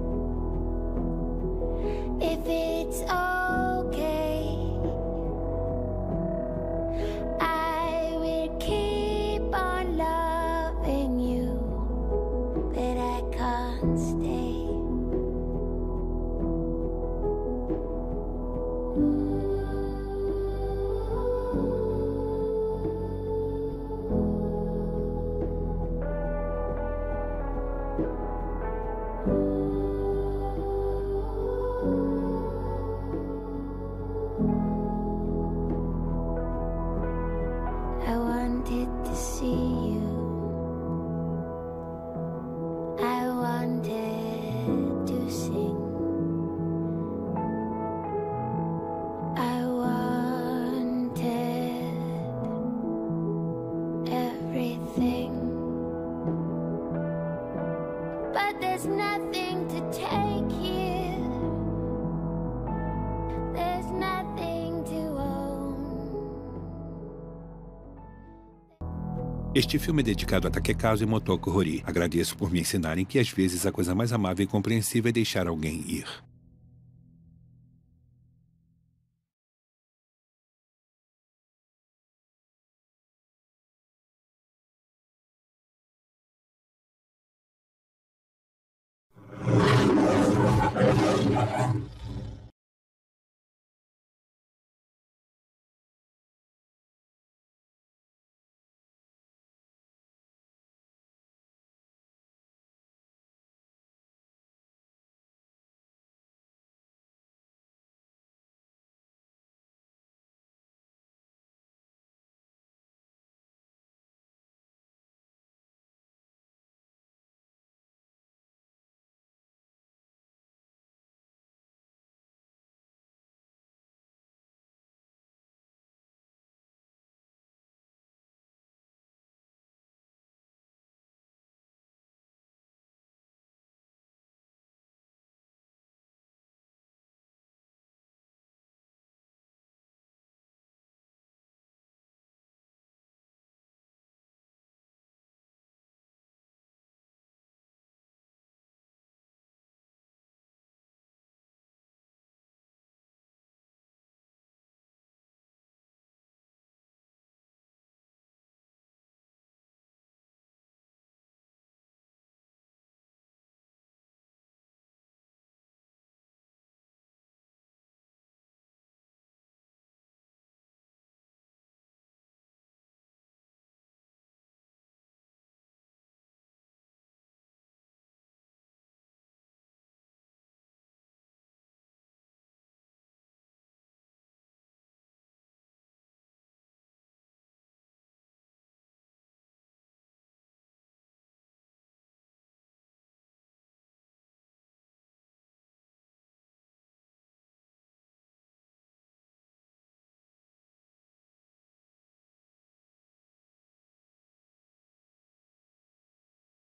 if it's okay, I will keep on loving you, but I can't stay. I wanted to see you. I wanted to sing. I wanted everything. But there's nothing to take here. There's nothing to own. Este filme é dedicado a Takekazu e Motoko Hori. Agradeço por me ensinarem que às vezes a coisa mais amável e compreensível é deixar alguém ir. Thank you.